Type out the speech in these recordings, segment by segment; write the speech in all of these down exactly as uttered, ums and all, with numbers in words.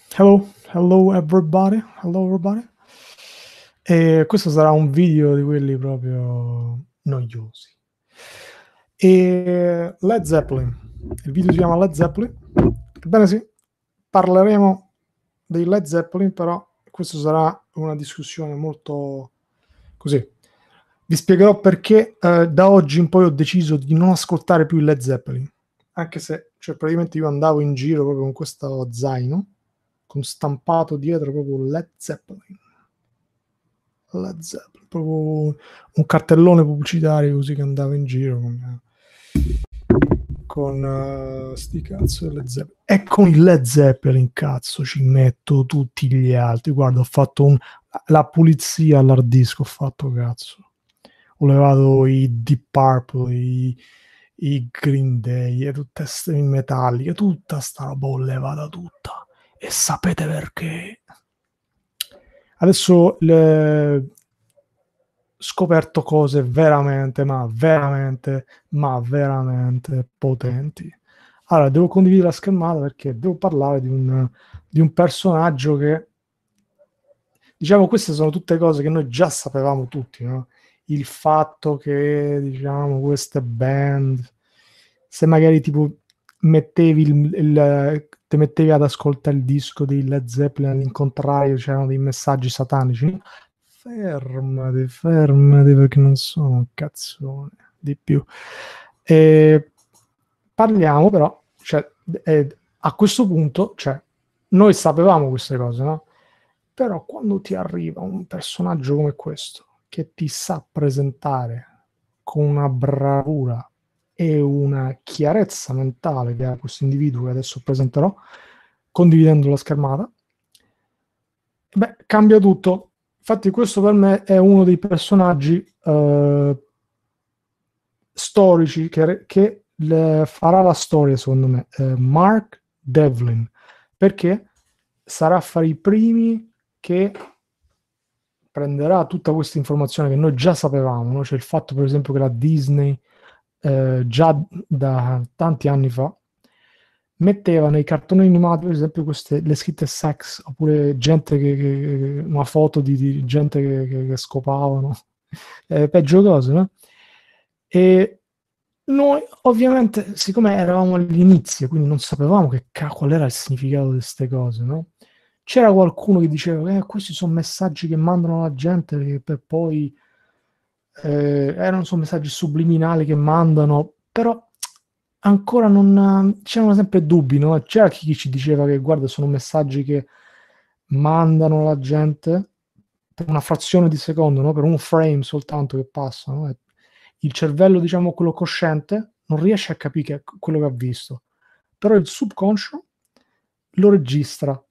Hello, hello everybody, hello everybody. E questo sarà un video di quelli proprio noiosi. E Led Zeppelin. Il video si chiama Led Zeppelin. Ebbene sì, parleremo dei Led Zeppelin, però questo sarà una discussione molto così. Vi spiegherò perché eh, da oggi in poi ho deciso di non ascoltare più i Led Zeppelin, anche se cioè, praticamente io andavo in giro proprio con questo zaino con stampato dietro proprio Led Zeppelin. Led Zeppelin, proprio un cartellone pubblicitario così che andava in giro con, con uh, sti cazzo di Led Zeppelin. E con il Led Zeppelin, cazzo, ci metto tutti gli altri. Guarda, ho fatto un, la pulizia all'hard disk, ho fatto cazzo. Ho levato i Deep Purple, i, i Green Day, e tutte queste metalliche, tutta sta roba ho levata tutta. E sapete perché? Adesso le... scoperto cose veramente, ma veramente, ma veramente potenti. Allora, devo condividere la schermata perché devo parlare di un, di un personaggio che, diciamo, queste sono tutte cose che noi già sapevamo tutti, no? Il fatto che, diciamo, queste band, se magari tipo mettevi il, il te mettevi ad ascoltare il disco dei Led Zeppelin, all'incontrario c'erano dei messaggi satanici, no? Fermati, fermati perché non sono un cazzone di più. E parliamo però, cioè, eh, a questo punto, cioè, noi sapevamo queste cose, no? Però quando ti arriva un personaggio come questo, che ti sa presentare con una bravura e una chiarezza mentale che ha questo individuo che adesso presenterò, condividendo la schermata, beh, cambia tutto. Infatti questo per me è uno dei personaggi eh, storici che, che le, farà la storia, secondo me. Eh, Mark Devlin, perché sarà fra i primi che prenderà tutta questa informazione che noi già sapevamo, no? Cioè il fatto per esempio che la Disney eh, già da tanti anni fa metteva nei cartoni animati per esempio queste, le scritte sex oppure gente che, che una foto di, di gente che, che, che scopavano eh, peggio cose, no? E noi ovviamente siccome eravamo all'inizio quindi non sapevamo che qual era il significato di queste cose, no? C'era qualcuno che diceva eh, questi sono messaggi che mandano la gente che per poi eh, erano sono messaggi subliminali che mandano, però ancora non c'erano sempre dubbi, no? C'era chi ci diceva che guarda, sono messaggi che mandano la gente per una frazione di secondo, no? Per un frame soltanto che passa, no? Il cervello, diciamo, quello cosciente, non riesce a capire che- quello che ha visto, però il subconscio lo registra.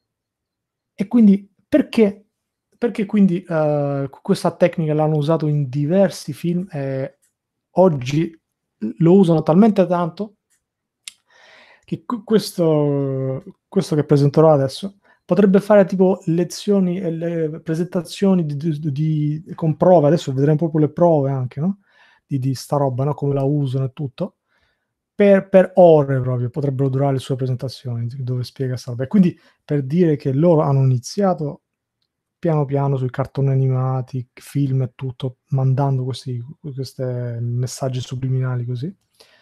E quindi perché, perché quindi eh, questa tecnica l'hanno usato in diversi film e oggi lo usano talmente tanto che cu- questo, questo che presenterò adesso potrebbe fare tipo lezioni e le presentazioni di, di- di- con prove, adesso vedremo proprio le prove anche, no? Di, di sta roba, no? Come la usano e tutto. Per, per ore proprio potrebbero durare le sue presentazioni dove spiega sta roba. E quindi per dire che loro hanno iniziato piano piano sui cartoni animati, film e tutto, mandando questi questi messaggi subliminali così,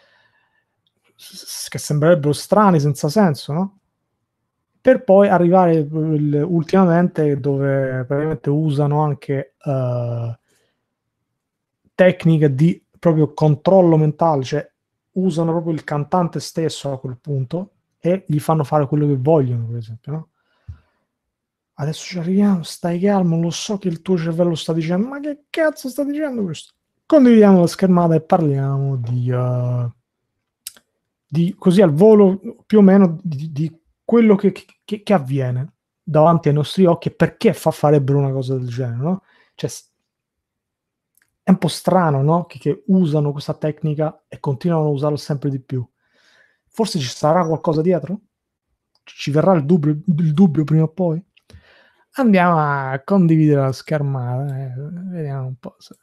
s- che sembrerebbero strani, senza senso, no? Per poi arrivare il- ultimamente dove praticamente usano anche eh, tecniche di proprio controllo mentale, cioè usano proprio il cantante stesso a quel punto e gli fanno fare quello che vogliono, per esempio, no? Adesso ci arriviamo, stai calmo, lo so che il tuo cervello sta dicendo, ma che cazzo sta dicendo questo? Condividiamo la schermata e parliamo di, uh, di così al volo più o meno di, di quello che, che, che avviene davanti ai nostri occhi e perché fa, farebbero una cosa del genere, no? Cioè, è un po' strano, no? Che, che usano questa tecnica e continuano a usarla sempre di più. Forse ci sarà qualcosa dietro? Ci verrà il dubbio, il dubbio prima o poi? Andiamo a condividere la schermata, eh, vediamo un po'. Se...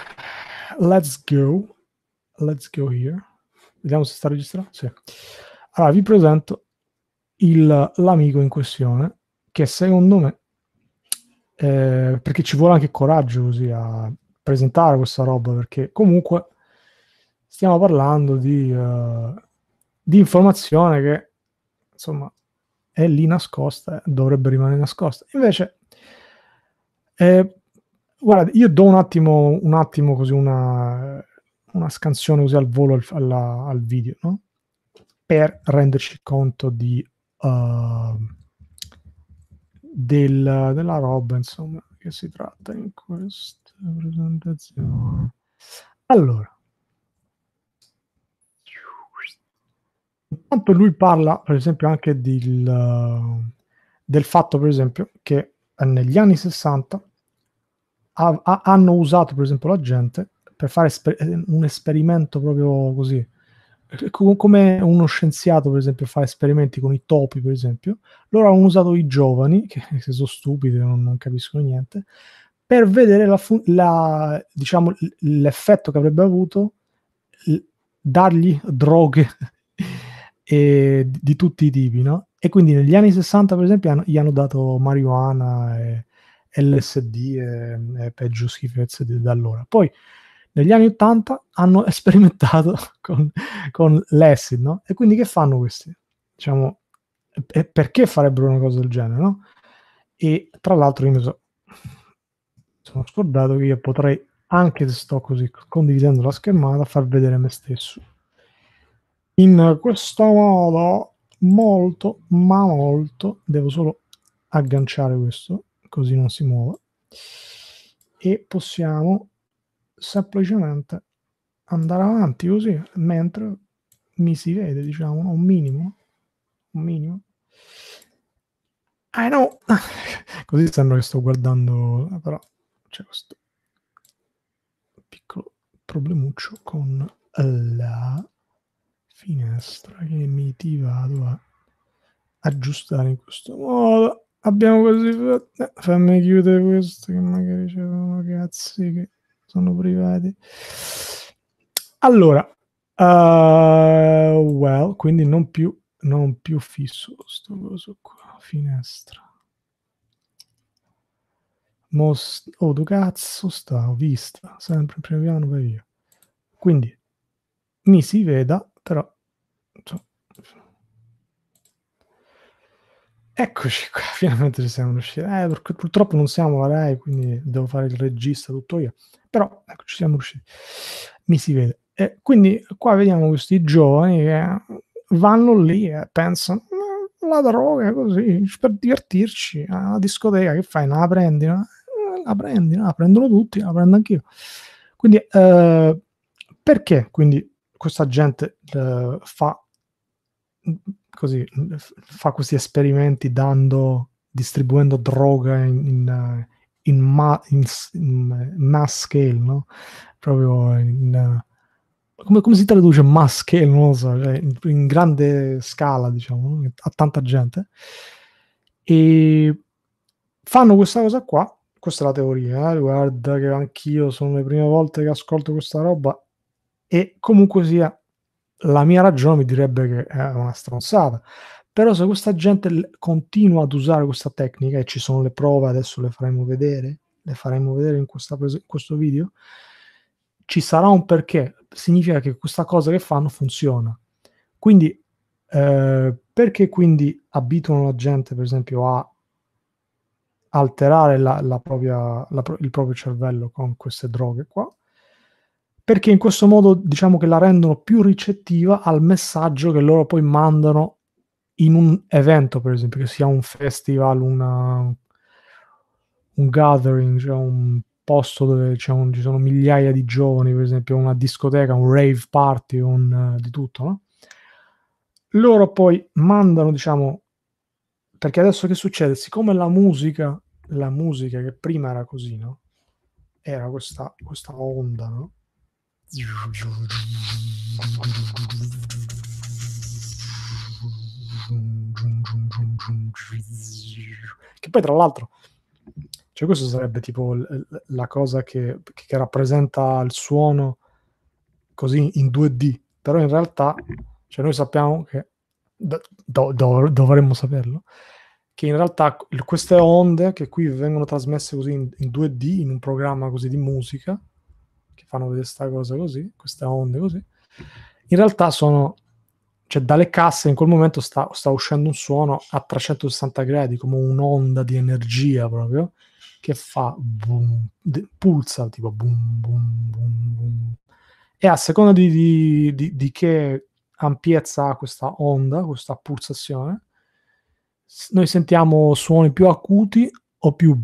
Let's go. Let's go here. Vediamo se sta registrando. Sì. Allora, vi presento il, l'amico in questione, che secondo me, eh, perché ci vuole anche coraggio così a presentare questa roba, perché comunque stiamo parlando di, uh, di informazione che, insomma, è lì nascosta, dovrebbe rimanere nascosta. Invece, eh, guarda, io do un attimo, un attimo così una, una scansione così al volo al, alla, al video, no? Per renderci conto di uh, del, della roba, insomma, che si tratta in questa presentazione. Allora, intanto lui parla, per esempio, anche del, del fatto, per esempio, che negli anni sessanta ha, ha, hanno usato, per esempio, la gente per fare esper- un esperimento proprio così, come uno scienziato, per esempio, fa esperimenti con i topi, per esempio. Loro hanno usato i giovani, che, che sono stupidi, non, non capiscono niente, per vedere la, la, diciamo, l'effetto che avrebbe avuto dargli droghe e di, di tutti i tipi, no? E quindi negli anni sessanta, per esempio, hanno, gli hanno dato marijuana e L S D e, e peggio schifezze da allora. Poi negli anni ottanta hanno sperimentato con, con l'acid, no? E quindi che fanno questi? Diciamo, e perché farebbero una cosa del genere, no? E tra l'altro io mi so, sono scordato che io potrei, anche se sto così condividendo la schermata, far vedere me stesso. In questo modo, molto, ma molto, devo solo agganciare questo, così non si muove. E possiamo semplicemente andare avanti così, mentre mi si vede, diciamo, no? un minimo, un minimo. I know. Così sembra che sto guardando, però c'è questo piccolo problemuccio con la finestra che mi ti vado a aggiustare in questo modo. Abbiamo così fatto. Eh, fammi chiudere questo che magari c'erano cazzi che sono privati. Allora, uh, well, quindi non più, non più fisso sto coso qua, finestra. Most- oh, do cazzo sta, ho vista, sempre in primo piano per io. Quindi mi si veda, però insomma, eccoci qua, finalmente ci siamo riusciti. Eh, perché purtroppo non siamo la Rai, quindi devo fare il regista tutto io. Però ecco, ci siamo riusciti. Mi si vede. E quindi qua vediamo questi giovani che vanno lì e pensano la droga così per divertirci alla discoteca. Che fai? Non la prendi? No? La prendi, no? La prendono tutti, la prendo anch'io. Quindi eh, perché quindi questa gente eh, fa così fa questi esperimenti dando distribuendo droga in, in, in, ma, in, in mass scale, no? Proprio in, come, come si traduce mass scale? Non lo so, cioè in, in grande scala, diciamo, no? A tanta gente. E fanno questa cosa qua. Questa è la teoria, eh? Guarda che anch'io sono le prime volte che ascolto questa roba e comunque sia la mia ragione mi direbbe che è una stronzata, però se questa gente l- continua ad usare questa tecnica e ci sono le prove, adesso le faremo vedere, le faremo vedere in, questa pres- in questo video, ci sarà un perché, significa che questa cosa che fanno funziona. Quindi eh, perché quindi abituano la gente per esempio a alterare la, la propria, la, il proprio cervello con queste droghe qua? Perché in questo modo diciamo che la rendono più ricettiva al messaggio che loro poi mandano in un evento, per esempio, che sia un festival, una, un gathering, cioè un posto dove un, ci sono migliaia di giovani, per esempio una discoteca, un rave party, un, uh, di tutto, no? Loro poi mandano, diciamo, perché adesso che succede? Siccome la musica, la musica che prima era così, no? Era questa, questa onda, no? Che poi tra l'altro, cioè questo sarebbe tipo l- la cosa che, che rappresenta il suono così in due D, però in realtà cioè noi sappiamo che do- do- do- dovremmo saperlo, che in realtà c- queste onde che qui vengono trasmesse così in, in due D, in un programma così di musica, che fanno vedere questa cosa così, queste onde così, in realtà sono, cioè dalle casse in quel momento sta, sta uscendo un suono a trecentosessanta gradi, come un'onda di energia proprio, che fa boom, de- pulsa tipo boom, boom, boom, boom. E a seconda di, di, di, di che ampiezza ha questa onda, questa pulsazione, s- noi sentiamo suoni più acuti o più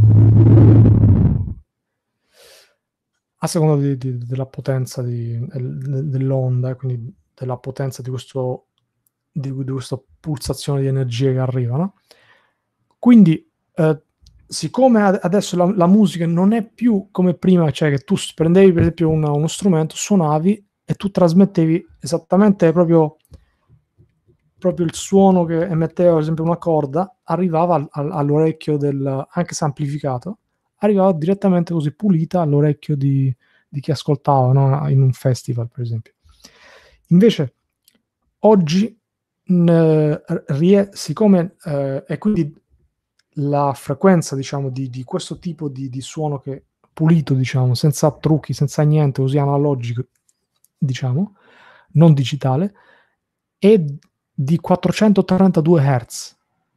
a seconda di- di- della potenza di- del- dell'onda, e quindi della potenza di questo di, di questa pulsazione di energia che arriva, no? Quindi, eh, siccome ad- adesso la, la musica non è più come prima, cioè che tu s- prendevi per esempio una- uno strumento, suonavi e tu trasmettevi esattamente proprio, proprio il suono che emetteva, per esempio, una corda, arrivava al- al- all'orecchio del, anche se amplificato, arrivava direttamente così pulita all'orecchio di, di chi ascoltava, no? In un festival, per esempio. Invece, oggi, mh, rie- siccome, eh, e quindi la frequenza, diciamo, di, di questo tipo di, di suono che pulito, diciamo, senza trucchi, senza niente, così analogico, diciamo, non digitale, è di quattrocentotrentadue hertz.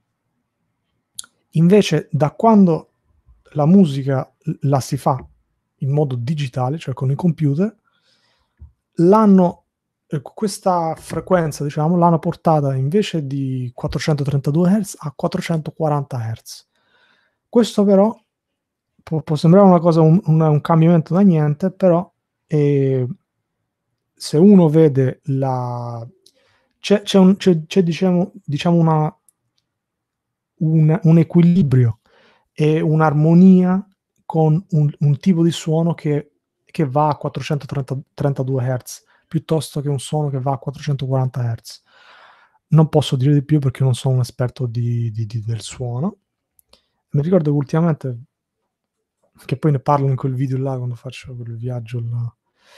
Invece, da quando la musica la si fa in modo digitale, cioè con i computer, l'hanno eh, questa frequenza, diciamo, l'hanno portata invece di quattrocentotrentadue hertz a quattrocentoquaranta hertz. Questo però può, può sembrare una cosa, un, un, un cambiamento da niente, però eh, se uno vede la... c'è, c'è, un, c'è, c'è diciamo, diciamo una, un, un equilibrio e un'armonia con un, un tipo di suono che, che va a quattrocentotrentadue hertz piuttosto che un suono che va a quattrocentoquaranta hertz. Non posso dire di più perché non sono un esperto di, di, di, del suono. Mi ricordo che ultimamente, che poi ne parlo in quel video là quando faccio quel viaggio là,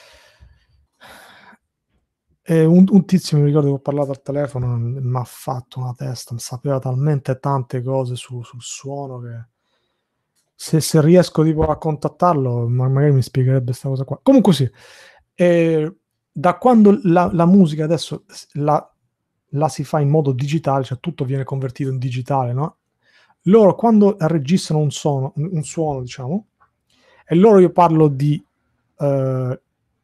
e un, un tizio, mi ricordo che ho parlato al telefono, mi ha fatto una testa, sapeva talmente tante cose su, sul suono che se, se riesco tipo a contattarlo, ma magari mi spiegherebbe questa cosa qua. Comunque sì, eh, da quando la, la musica adesso la, la si fa in modo digitale, cioè tutto viene convertito in digitale, no? Loro quando registrano un suono, un, un suono, diciamo, e loro io parlo di, eh,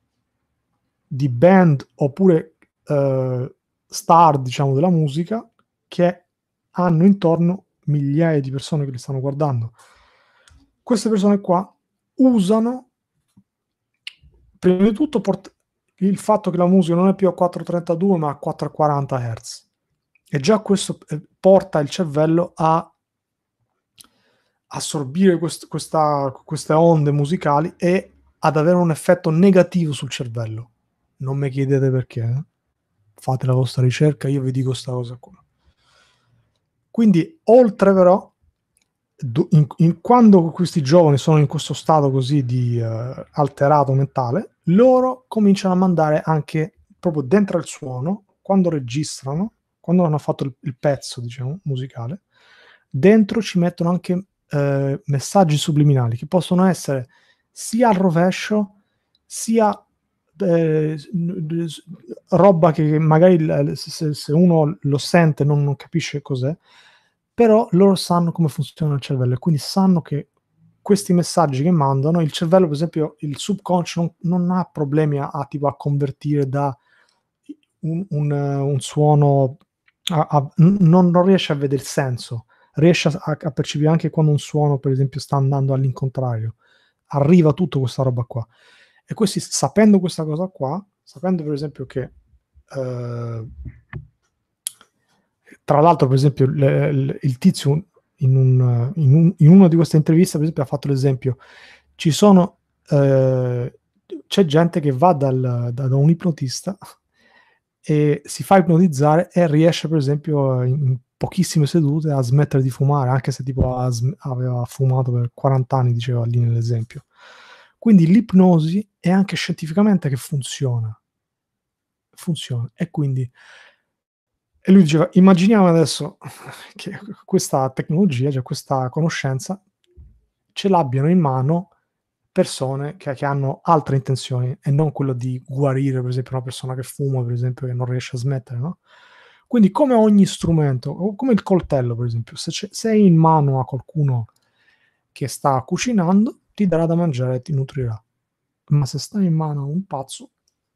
di band oppure eh, star, diciamo, della musica che hanno intorno migliaia di persone che li stanno guardando. Queste persone qua usano prima di tutto port- il fatto che la musica non è più a quattrocentotrentadue ma a quattrocentoquaranta hertz, e già questo eh, porta il cervello a assorbire quest- questa- queste onde musicali e ad avere un effetto negativo sul cervello. Non mi chiedete perché, eh. Fate la vostra ricerca, io vi dico questa cosa qua. Quindi, oltre però, in, in, quando questi giovani sono in questo stato così di uh, alterato mentale, loro cominciano a mandare anche proprio dentro il suono, quando registrano, quando hanno fatto il, il pezzo, diciamo, musicale, dentro ci mettono anche uh, messaggi subliminali che possono essere sia al rovescio, sia eh, roba che magari se, se uno lo sente non, non capisce cos'è, però loro sanno come funziona il cervello e quindi sanno che questi messaggi che mandano, il cervello, per esempio, il subconscio non, non ha problemi a, a, tipo, a convertire da un, un, un suono, a, a, non, non riesce a vedere il senso, riesce a, a percepire anche quando un suono, per esempio, sta andando all'incontrario. Arriva tutta questa roba qua. E questi, sapendo questa cosa qua, sapendo per esempio che eh, tra l'altro, per esempio, le, le, il tizio in, un, in, un, in una di queste interviste, per esempio, ha fatto l'esempio: ci sono eh, c'è gente che va dal, da, da un ipnotista e si fa ipnotizzare e riesce, per esempio, in, in pochissime sedute a smettere di fumare, anche se tipo ha, aveva fumato per quaranta anni, diceva lì nell'esempio. Quindi l'ipnosi è anche scientificamente che funziona. Funziona. E quindi E lui diceva: "Immaginiamo adesso che questa tecnologia, cioè questa conoscenza, ce l'abbiano in mano persone che che hanno altre intenzioni e non quello di guarire, per esempio, una persona che fuma, per esempio, che non riesce a smettere, no, quindi come ogni strumento, o come il coltello per esempio, se c'è se è in mano a qualcuno che sta cucinando, ti darà da mangiare e ti nutrirà. Ma se sta in mano a un pazzo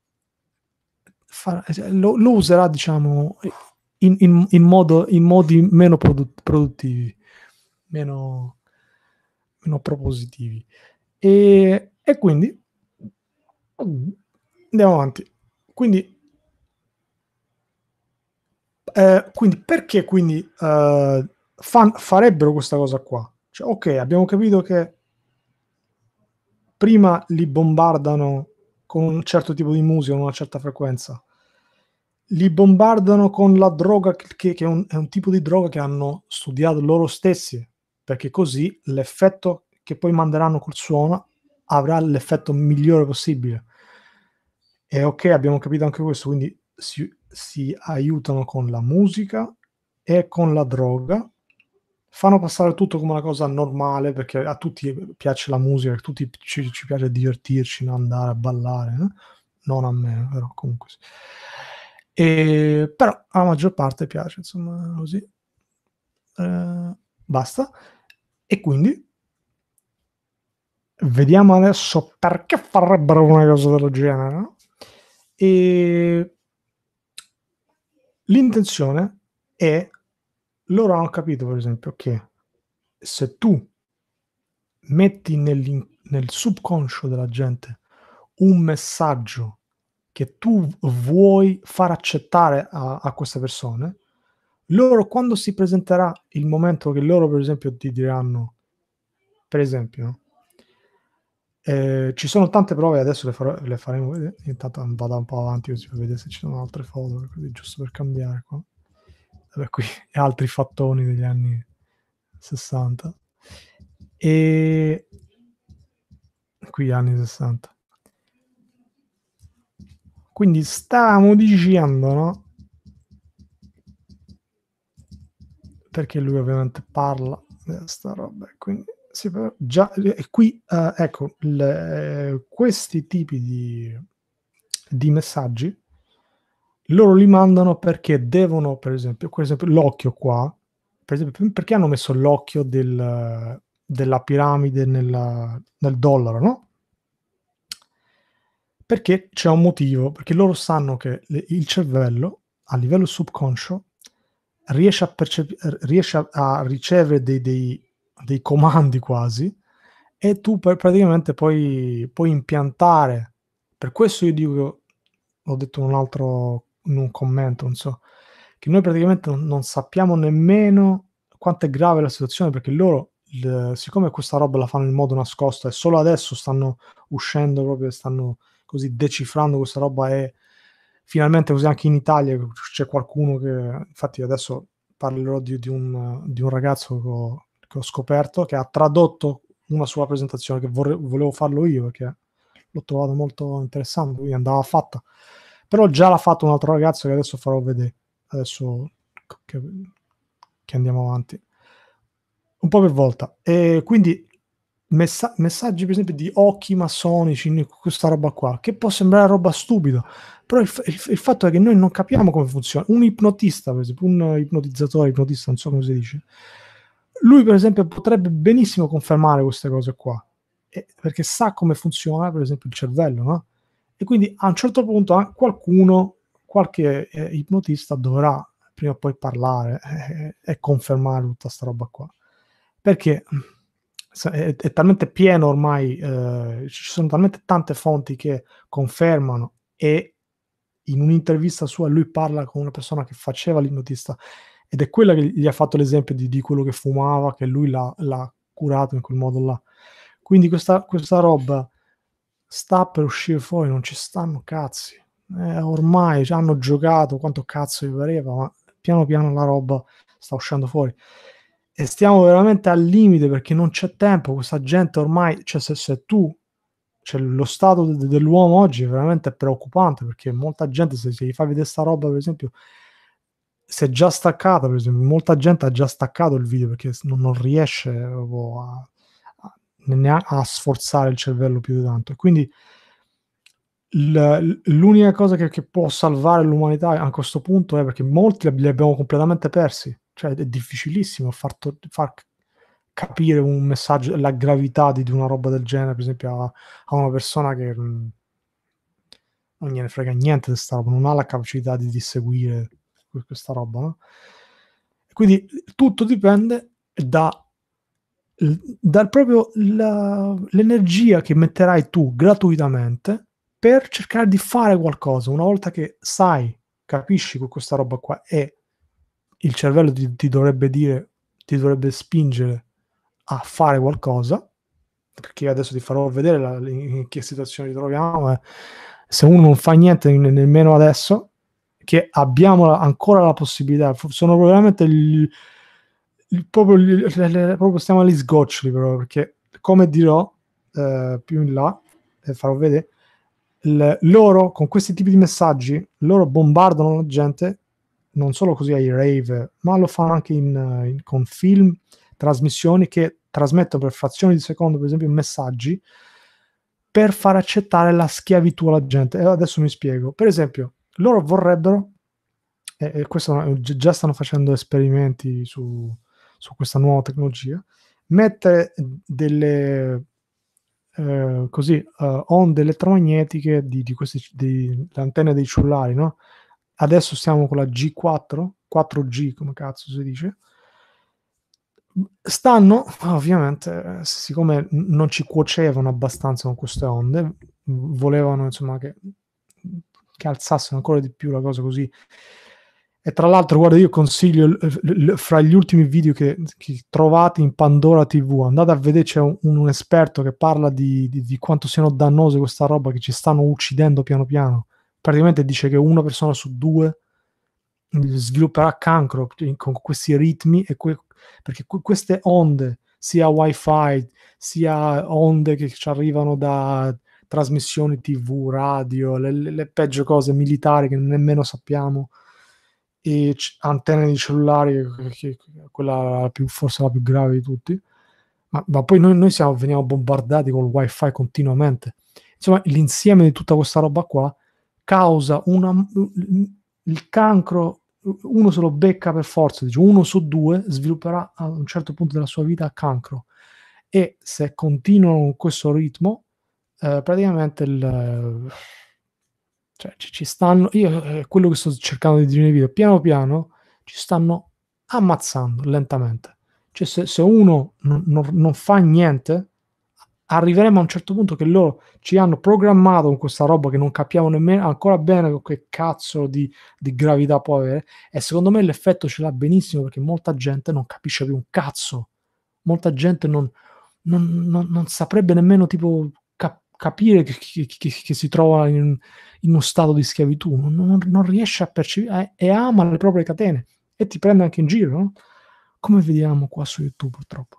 fa cioè lo lo userà diciamo in in in modo in modi meno produ produttivi, meno meno propositivi. Ehm, e quindi andiamo avanti. Quindi ehm, quindi perché quindi, uhm, fan farebbero questa cosa qua? Cioè okay, abbiamo capito che prima li bombardano con un certo tipo di musica, una certa frequenza. Li bombardano con la droga c che che è un è un tipo di droga che hanno studiato loro stessi, perché così l'effetto che poi manderanno col suono avrà l'effetto migliore possibile. E okay, abbiamo capito anche questo, quindi si si aiutano con la musica e con la droga, fanno passare tutto come una cosa normale, perché a tutti piace la musica, a tutti ci ci piace divertirci, no, andare a ballare, eh, non a me, però comunque sì. Ehm, però alla maggior parte piace, insomma, così. Ehm, basta. E quindi vediamo adesso perché farebbero una cosa del genere, no, ehm l'intenzione è loro hanno capito per esempio che se tu metti nell'in nel subconscio della gente un messaggio che tu v vuoi far accettare a a queste persone, loro quando si presenterà il momento che loro per esempio ti diranno per esempio, no, ehm, ci sono tante prove, adesso le farò le faremo vedere, intanto vado un po' avanti così per vedere se ci sono altre foto, così giusto per cambiare qua. Vabbè qui e altri fattoni degli anni 'sessanta. Ehm qui anni 'sessanta. Quindi stavamo dicendo, no perché lui ovviamente parla di 'sta roba e quindi sì però già e qui, ehm, ecco il ehm, questi tipi di di messaggi loro li mandano perché devono per esempio per esempio l'occhio qua, per esempio p perché hanno messo l'occhio del della piramide nella nel dollaro, no? Perché c'è un motivo, perché loro sanno che le il cervello, a livello subconscio, riesce a percepi r riesce a a ricevere dei dei dei comandi quasi, e tu poi praticamente puoi puoi impiantare per questo io dico l'ho detto in un altro in un commento, non so, che noi praticamente non non sappiamo nemmeno quanto è grave la situazione, perché loro il siccome questa roba la fanno in modo nascosto e solo adesso stanno uscendo proprio e stanno così decifrando questa roba e finalmente così anche in Italia c c'è qualcuno che infatti adesso parlerò di di un di un ragazzo che ho che ho scoperto, che ha tradotto una sua presentazione che vorre volevo farlo io perché l'ho trovato molto interessante, quindi andava fatta. Però già l'ha fatto un altro ragazzo che adesso farò vedere. Adesso c che che andiamo avanti. Un po' per volta. E quindi messa messaggi per esempio di occhi massonici, n questa roba qua, che può sembrare roba stupida, però il f il f il fatto è che noi non capiamo come funziona. Un ipnotista per esempio, un ipnotizzatore, ipnotista, non so come si dice, lui per esempio potrebbe benissimo confermare queste cose qua, e perché sa come funziona per esempio il cervello, no, e quindi a un certo punto a qualcuno, qualche, ehm, ipnotista dovrà prima o poi parlare, eh, e confermare tutta 'sta roba qua. Perché, mhmm, sa è è talmente pieno ormai, ehm, ci sono talmente tante fonti che confermano e in un'intervista sua lui parla con una persona che faceva l'ipnotista ed è quella che gli ha fatto l'esempio di di quello che fumava, che lui l'ha l'ha curato in quel modo là. Quindi questa questa roba sta per uscire fuori, non ci stanno cazzi. Eh, ormai c'hanno giocato quanto cazzo gli pareva, ma piano piano la roba sta uscendo fuori. E stiamo veramente al limite perché non c'è tempo, questa gente ormai cioè se se tu cioè lo stato d dell'uomo oggi è veramente preoccupante, perché molta gente se se gli fai vedere 'sta roba per esempio si è già staccata, per esempio, molta gente ha già staccato il video perché non, non riesce proprio a, a, neanche a sforzare il cervello più di tanto. E quindi l- l'unica cosa che, che può salvare l'umanità a questo punto è perché molti li abbiamo completamente persi, cioè è difficilissimo far, to- far capire un messaggio, la gravità di, di una roba del genere, per esempio a, a una persona che mh, non gliene frega niente di sta roba, non ha la capacità di, di seguire questa roba, no? Quindi tutto dipende da, dal proprio la, l'energia che metterai tu gratuitamente per cercare di fare qualcosa. Una volta che sai, capisci con questa roba qua e il cervello ti, ti dovrebbe dire, ti dovrebbe spingere a fare qualcosa, perché adesso ti farò vedere la, in che situazione ci troviamo. Eh. Se uno non fa niente nemmeno adesso, che abbiamo ancora la possibilità, sono veramente il, il, proprio, il, le, le, proprio stiamo agli sgoccioli, però, perché come dirò eh, più in là, e farò vedere, il, loro con questi tipi di messaggi, loro bombardano la gente non solo così ai rave, ma lo fanno anche in, in, con film, trasmissioni che trasmettono per frazioni di secondo, per esempio, messaggi per far accettare la schiavitù alla gente. E adesso mi spiego. Per esempio, loro vorrebbero, e, e questo già stanno facendo esperimenti su, su questa nuova tecnologia, mettere delle eh, così uh, onde elettromagnetiche di, di queste di, le antenne dei cellulari, no? Adesso stiamo con la G quattro, quattro G come cazzo si dice, stanno ovviamente, siccome non ci cuocevano abbastanza con queste onde, volevano insomma che, che alzassero ancora di più la cosa così. E tra l'altro, guarda, io consiglio l- l- fra gli ultimi video che, che trovate in Pandora T V, andate a vedere, c'è un, un esperto che parla di, di, di quanto siano dannose questa roba, che ci stanno uccidendo piano piano. Praticamente dice che una persona su due svilupperà cancro con questi ritmi, e que- perché que- queste onde, sia wifi, sia onde che ci arrivano da trasmissioni T V, radio, le, le- le peggio cose militari che nemmeno sappiamo, e c- antenne di cellulari, che, che- quella più, forse la più grave di tutti, ma, ma poi noi, noi siamo, veniamo bombardati col wifi continuamente. Insomma, l'insieme di tutta questa roba qua causa una, il cancro, uno se lo becca per forza, dice, uno su due svilupperà a un certo punto della sua vita cancro, e se continuano con questo ritmo, eh, praticamente il, cioè, ci, ci stanno, io eh, quello che sto cercando di dire nei video, piano piano ci stanno ammazzando lentamente. Cioè, se, se uno non, non, non fa niente, arriveremo a un certo punto che loro ci hanno programmato con questa roba che non capiamo nemmeno ancora bene che cazzo di, di gravità può avere, e secondo me l'effetto ce l'ha benissimo, perché molta gente non capisce più un cazzo, molta gente non, non, non, non saprebbe nemmeno tipo cap- capire che, che, che, che si trova in, in uno stato di schiavitù, non, non- non riesce a percepire, eh, e ama le proprie catene, e ti prende anche in giro, no? Come vediamo qua su YouTube purtroppo.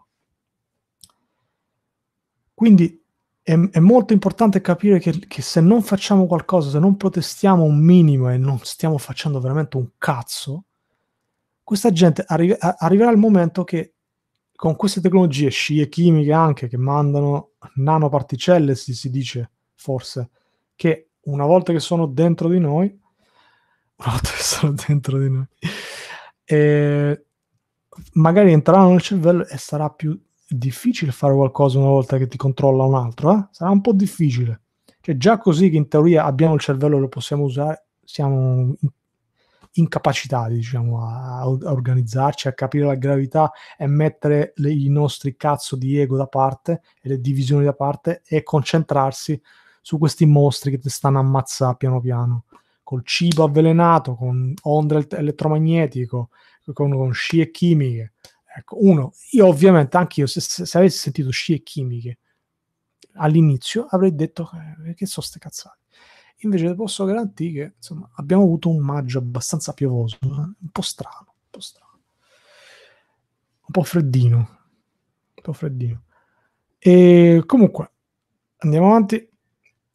Quindi è, è molto importante capire che, che se non facciamo qualcosa, se non protestiamo un minimo e non stiamo facendo veramente un cazzo, questa gente arri- a- arriverà il momento che con queste tecnologie, scie chimiche anche, che mandano nanoparticelle, si, si dice forse, che una volta che sono dentro di noi, una volta che sono dentro di noi, eh, magari entreranno nel cervello e sarà più difficile fare qualcosa una volta che ti controlla un altro, eh? Sarà un po' difficile. Cioè, già così che in teoria abbiamo il cervello e lo possiamo usare, siamo incapacitati, diciamo, a, a organizzarci, a capire la gravità e mettere le, i nostri cazzo di ego da parte e le divisioni da parte, e concentrarsi su questi mostri che ti stanno ammazzando piano piano, col cibo avvelenato, con onde elettromagnetico, con, con scie chimiche. Ecco, uno, io ovviamente, anche io, se, se, se avessi sentito scie chimiche all'inizio, avrei detto eh, che sono ste cazzate. Invece ti posso garantire che insomma, abbiamo avuto un maggio abbastanza piovoso, eh? un po' strano, un po' strano, un po' freddino, un po' freddino. E comunque, andiamo avanti.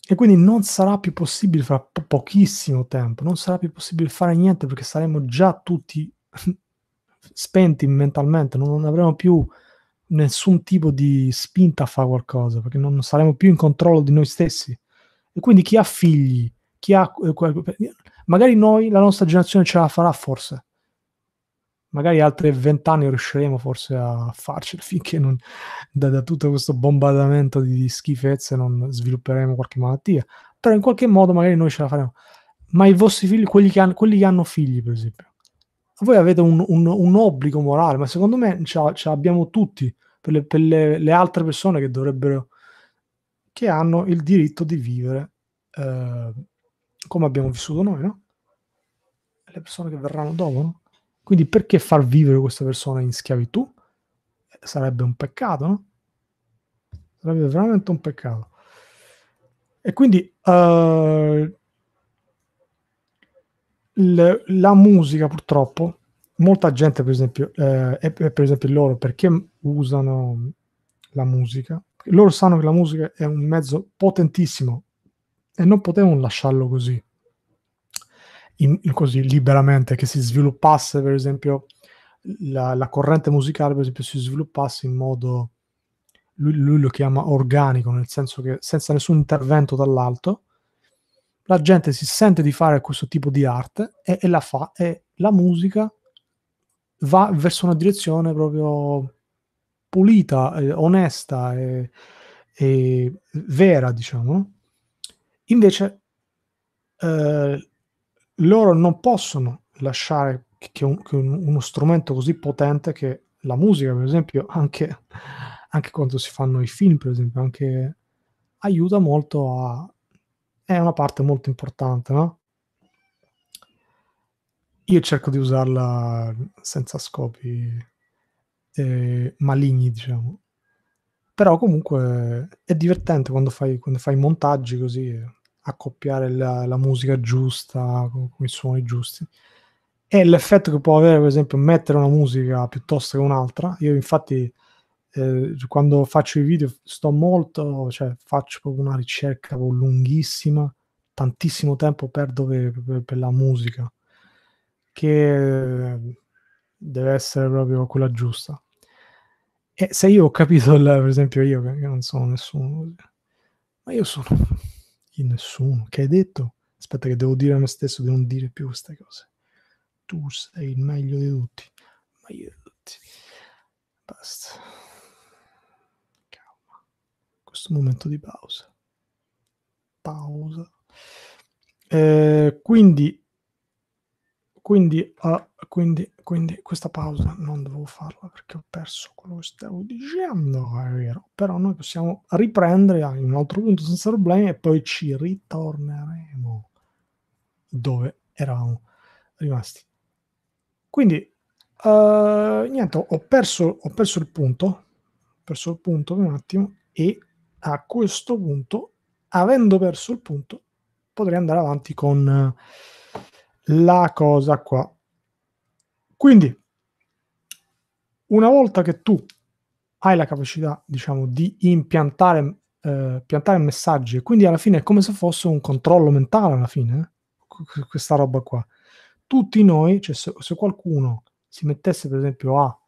E quindi non sarà più possibile fra po pochissimo tempo, non sarà più possibile fare niente perché saremo già tutti spenti mentalmente, non non avremo più nessun tipo di spinta a fa qualcosa, perché non saremo più in controllo di noi stessi. E quindi chi ha figli, chi ha que que magari noi, la nostra generazione ce la farà forse. Magari altri venti anni riusciremo forse a farcela finché non da da tutto questo bombardamento di di schifezze non svilupperemo qualche malattia, però in qualche modo magari noi ce la faremo. Ma i vostri figli, quelli che han quelli che hanno figli per esempio, voi avete un un un obbligo morale, ma secondo me ce l'ha ce l'abbiamo tutti per le per le le altre persone che dovrebbero che hanno il diritto di vivere, ehm, come abbiamo vissuto noi, no? E le persone che verranno dopo, no? Quindi perché far vivere queste persone in schiavitù? Eh, sarebbe un peccato, no? Sarebbe veramente un peccato. E quindi, uhm l la musica purtroppo, molta gente per esempio, ehm, e p per esempio loro perché, mhmm, usano la musica, loro sanno che la musica è un mezzo potentissimo e non potevano lasciarlo così. In in così liberamente, che si sviluppasse per esempio la la corrente musicale per esempio si sviluppasse in modo lui lui lo chiama organico, nel senso che senza nessun intervento dall'alto, la gente si sente di fare questo tipo di arte e e la fa e la musica va verso una direzione proprio pulita, e onesta e e vera diciamo, no, invece, ehm, loro non possono lasciare che che un che un uno strumento così potente che la musica per esempio anche anche quando si fanno i film per esempio, anche aiuta molto a è una parte molto importante, no? Io cerco di usarla senza scopi, ehm, maligni diciamo. Però comunque è divertente quando fai quando fai montaggi così, accoppiare la la musica giusta con con i suoni giusti. E l'effetto che può avere per esempio mettere una musica piuttosto che un'altra, io infatti, ehm, quando faccio i video sto molto cioè faccio proprio una ricerca proprio lunghissima, tantissimo tempo perdo pe pe per la musica, che deve essere proprio quella giusta. E se io ho capito il per esempio io che che non sono nessuno così, ma io sono il nessuno. Che hai detto? Aspetta che devo dire a me stesso di non dire più queste cose. Tu sei il meglio di tutti, meglio di tutti. Basta. Calma. Questo momento di pausa. Pausa. Ehm, quindi quindi a quindi quindi questa pausa non dovevo farla perché ho perso quello che stavo dicendo, è vero, però noi possiamo riprendere a in un altro punto senza problemi e poi ci ritorneremo dove eravamo rimasti. Quindi, uhm, niente, ho perso ho perso il punto, ho perso il punto un attimo e a questo punto, avendo perso il punto, potrei andare avanti con la cosa qua. Quindi una volta che tu hai la capacità, diciamo, di impiantare ehm, piantare messaggi e quindi alla fine è come se fosse un controllo mentale alla fine, eh, q q questa roba qua. Tutti noi, cioè se se qualcuno si mettesse per esempio a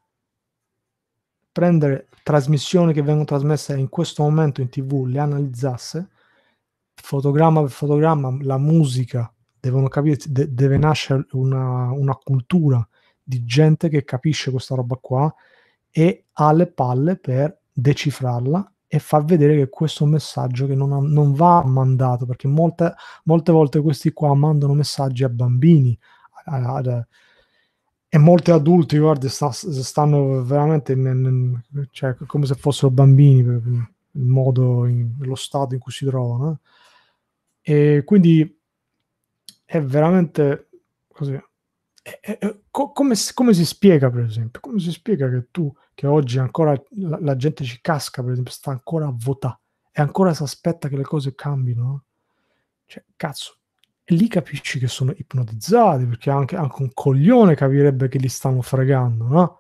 prendere trasmissioni che vengono trasmesse in questo momento in T V, le analizzasse, fotogramma per fotogramma, la musica, devono capire de deve nascere una una cultura di gente che capisce questa roba qua e ha le palle per decifrarla e far vedere che questo è un messaggio che non ha non va mandato, perché molte molte volte questi qua mandano messaggi a bambini, a ad e molti adulti guardi sta s stanno veramente ne nen cioè come se fossero bambini per il modo in lo stato in cui si trovano, eh. E quindi è veramente così. E e e co come s come si spiega per esempio, come si spiega che tu che oggi ancora la la gente ci casca per esempio, sta ancora a votà e ancora s'aspetta che le cose cambino, no, cioè cazzo, e lì capisci che sono ipnotizzati, perché anche anche un coglione capirebbe che li stanno fregando, no,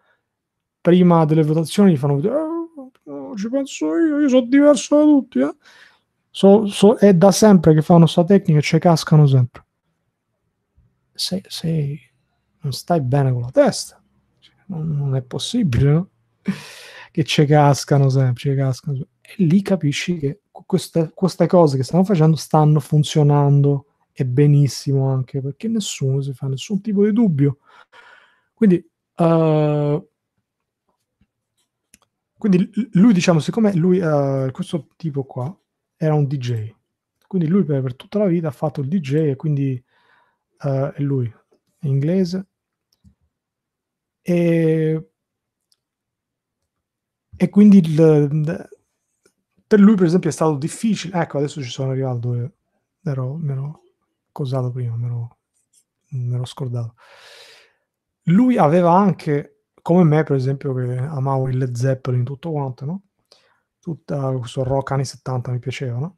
prima delle votazioni gli fanno vedere: "Eh, ci penso io, io so diverso da tutti, eh". So, so, è da sempre che fanno sta tecnica e ci cascano sempre. Sei, sei, non stai bene con la testa. Cioè, non, non è possibile, no? Che ci cascano sempre, ci cascano sempre. E lì capisci che queste, queste cose che stanno facendo stanno funzionando e benissimo anche perché nessuno si fa nessun tipo di dubbio. Quindi, uh, quindi lui, diciamo, siccome lui, uh, questo tipo qua era un D J, quindi lui per, per tutta la vita ha fatto il D J e quindi uh, è lui, è inglese. E, e quindi il, per lui, per esempio, è stato difficile. Ecco, adesso ci sono arrivato dove ero, mi ero cosato prima, mi ero, mi ero scordato. Lui aveva anche, come me, per esempio, che amavo il Led Zeppelin, tutto quanto, no? Tutto questo rock anni settanta mi piaceva, no?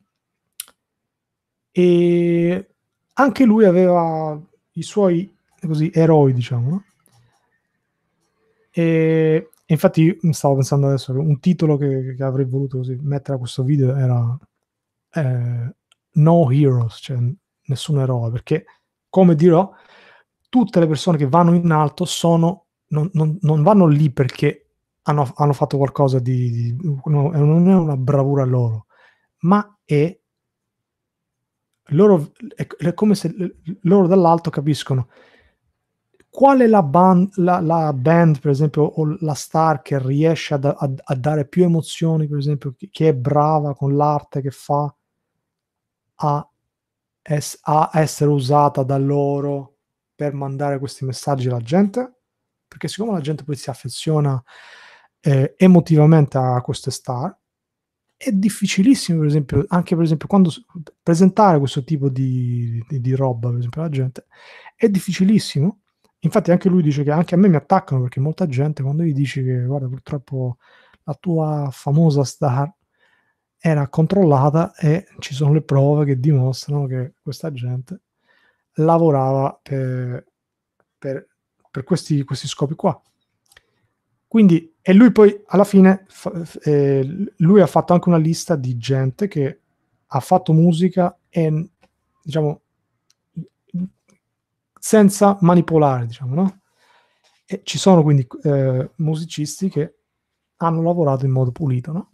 E anche lui aveva i suoi così eroi, diciamo, no? E infatti stavo pensando adesso che un titolo che, che avrei voluto così mettere a questo video era eh, No Heroes, cioè nessun eroe, perché come dirò, tutte le persone che vanno in alto sono, non, non, non vanno lì perché hanno, hanno fatto qualcosa di, di no, non è una bravura loro, ma è loro, è, è come se loro dall'alto capiscono qual è la band, la, la band, per esempio, o la star che riesce a, a, a dare più emozioni, per esempio, che, che è brava con l'arte che fa a, es, a essere usata da loro per mandare questi messaggi alla gente? Perché siccome la gente poi si affeziona eh, emotivamente a queste star, è difficilissimo, per esempio, anche per esempio quando presentare questo tipo di, di, di roba, per esempio, alla gente, è difficilissimo. Infatti anche lui dice che anche a me mi attaccano perché molta gente quando gli dici che guarda purtroppo la tua famosa star era controllata e ci sono le prove che dimostrano che questa gente lavorava per, per, per questi, questi scopi qua. Quindi, e lui poi alla fine, fa, eh, lui ha fatto anche una lista di gente che ha fatto musica e, diciamo, senza manipolare, diciamo, no? E ci sono quindi eh, musicisti che hanno lavorato in modo pulito, no?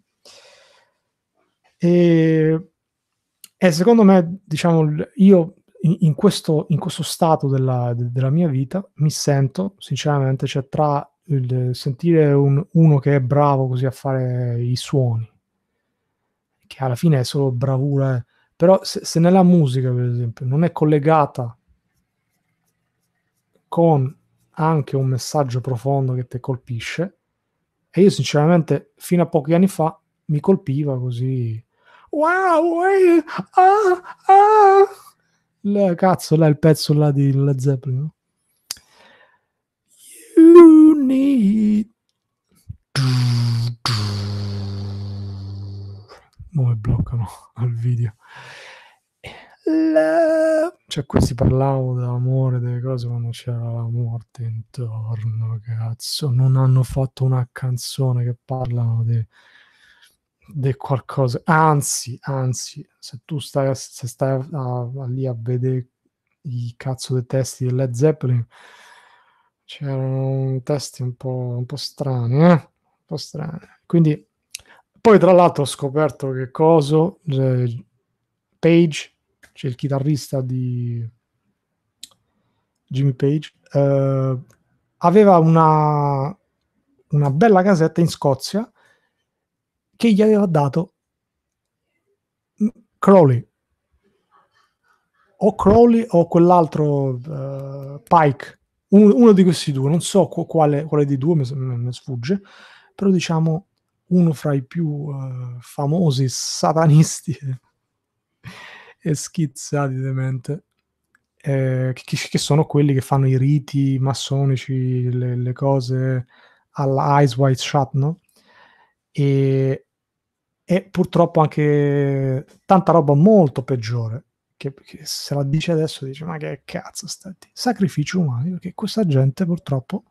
E, e secondo me, diciamo, io in, in, questo, in questo stato della, de, della mia vita mi sento, sinceramente, cioè tra il sentire un, uno che è bravo così a fare i suoni, che alla fine è solo bravura, eh. Però se, se nella musica, per esempio, non è collegata con anche un messaggio profondo che ti colpisce, e io sinceramente fino a pochi anni fa mi colpiva così, wow, eh, ah, ah. Il, cazzo, là il pezzo là di Led Zeppelin, no? You need come bloccano al video. La... Cioè, questi parlavano dell'amore, delle cose quando c'era la morte intorno, cazzo. Non hanno fatto una canzone che parlano di, di qualcosa. Anzi, anzi, se tu stai, se stai a, a, lì a vedere i cazzo dei testi di Led Zeppelin, c'erano testi un po', un po' strani, eh? Un po' strani. Quindi, poi tra l'altro ho scoperto che coso, cioè, Page, c'è il chitarrista di Jimmy Page, eh, aveva una, una bella casetta in Scozia che gli aveva dato Crowley, o Crowley o quell'altro uh, Pike, uno, uno di questi due, non so quale, quale di due, mi, mi sfugge, però diciamo uno fra i più uh, famosi satanisti e schizzati di mente, eh, che, che sono quelli che fanno i riti massonici, le, le cose alla Eyes Wide Shut, no? E, e purtroppo anche tanta roba molto peggiore, che, che se la dice adesso dice ma che cazzo stati sacrifici umani, perché questa gente purtroppo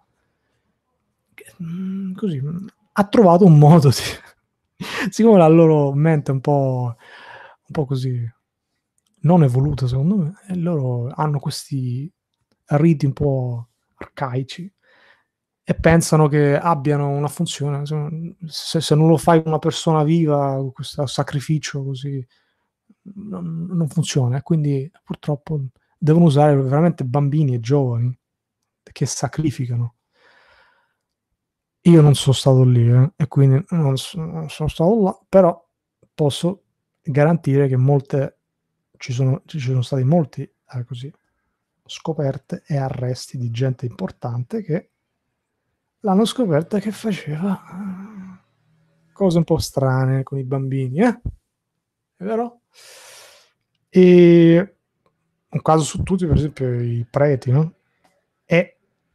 mh, così mh, ha trovato un modo di, siccome la loro mente è un po' un po' così non evolute secondo me, e loro hanno questi riti un po' arcaici e pensano che abbiano una funzione. Se, se non lo fai con una persona viva, questo sacrificio così non, non funziona, e quindi purtroppo devono usare veramente bambini e giovani che sacrificano. Io non sono stato lì, eh, e quindi non, so, non sono stato là, però posso garantire che molte ci sono, ci sono stati molti eh, così scoperte e arresti di gente importante che l'hanno scoperta che faceva cose un po' strane con i bambini, eh? È vero? E un caso su tutti, per esempio, i preti, no? E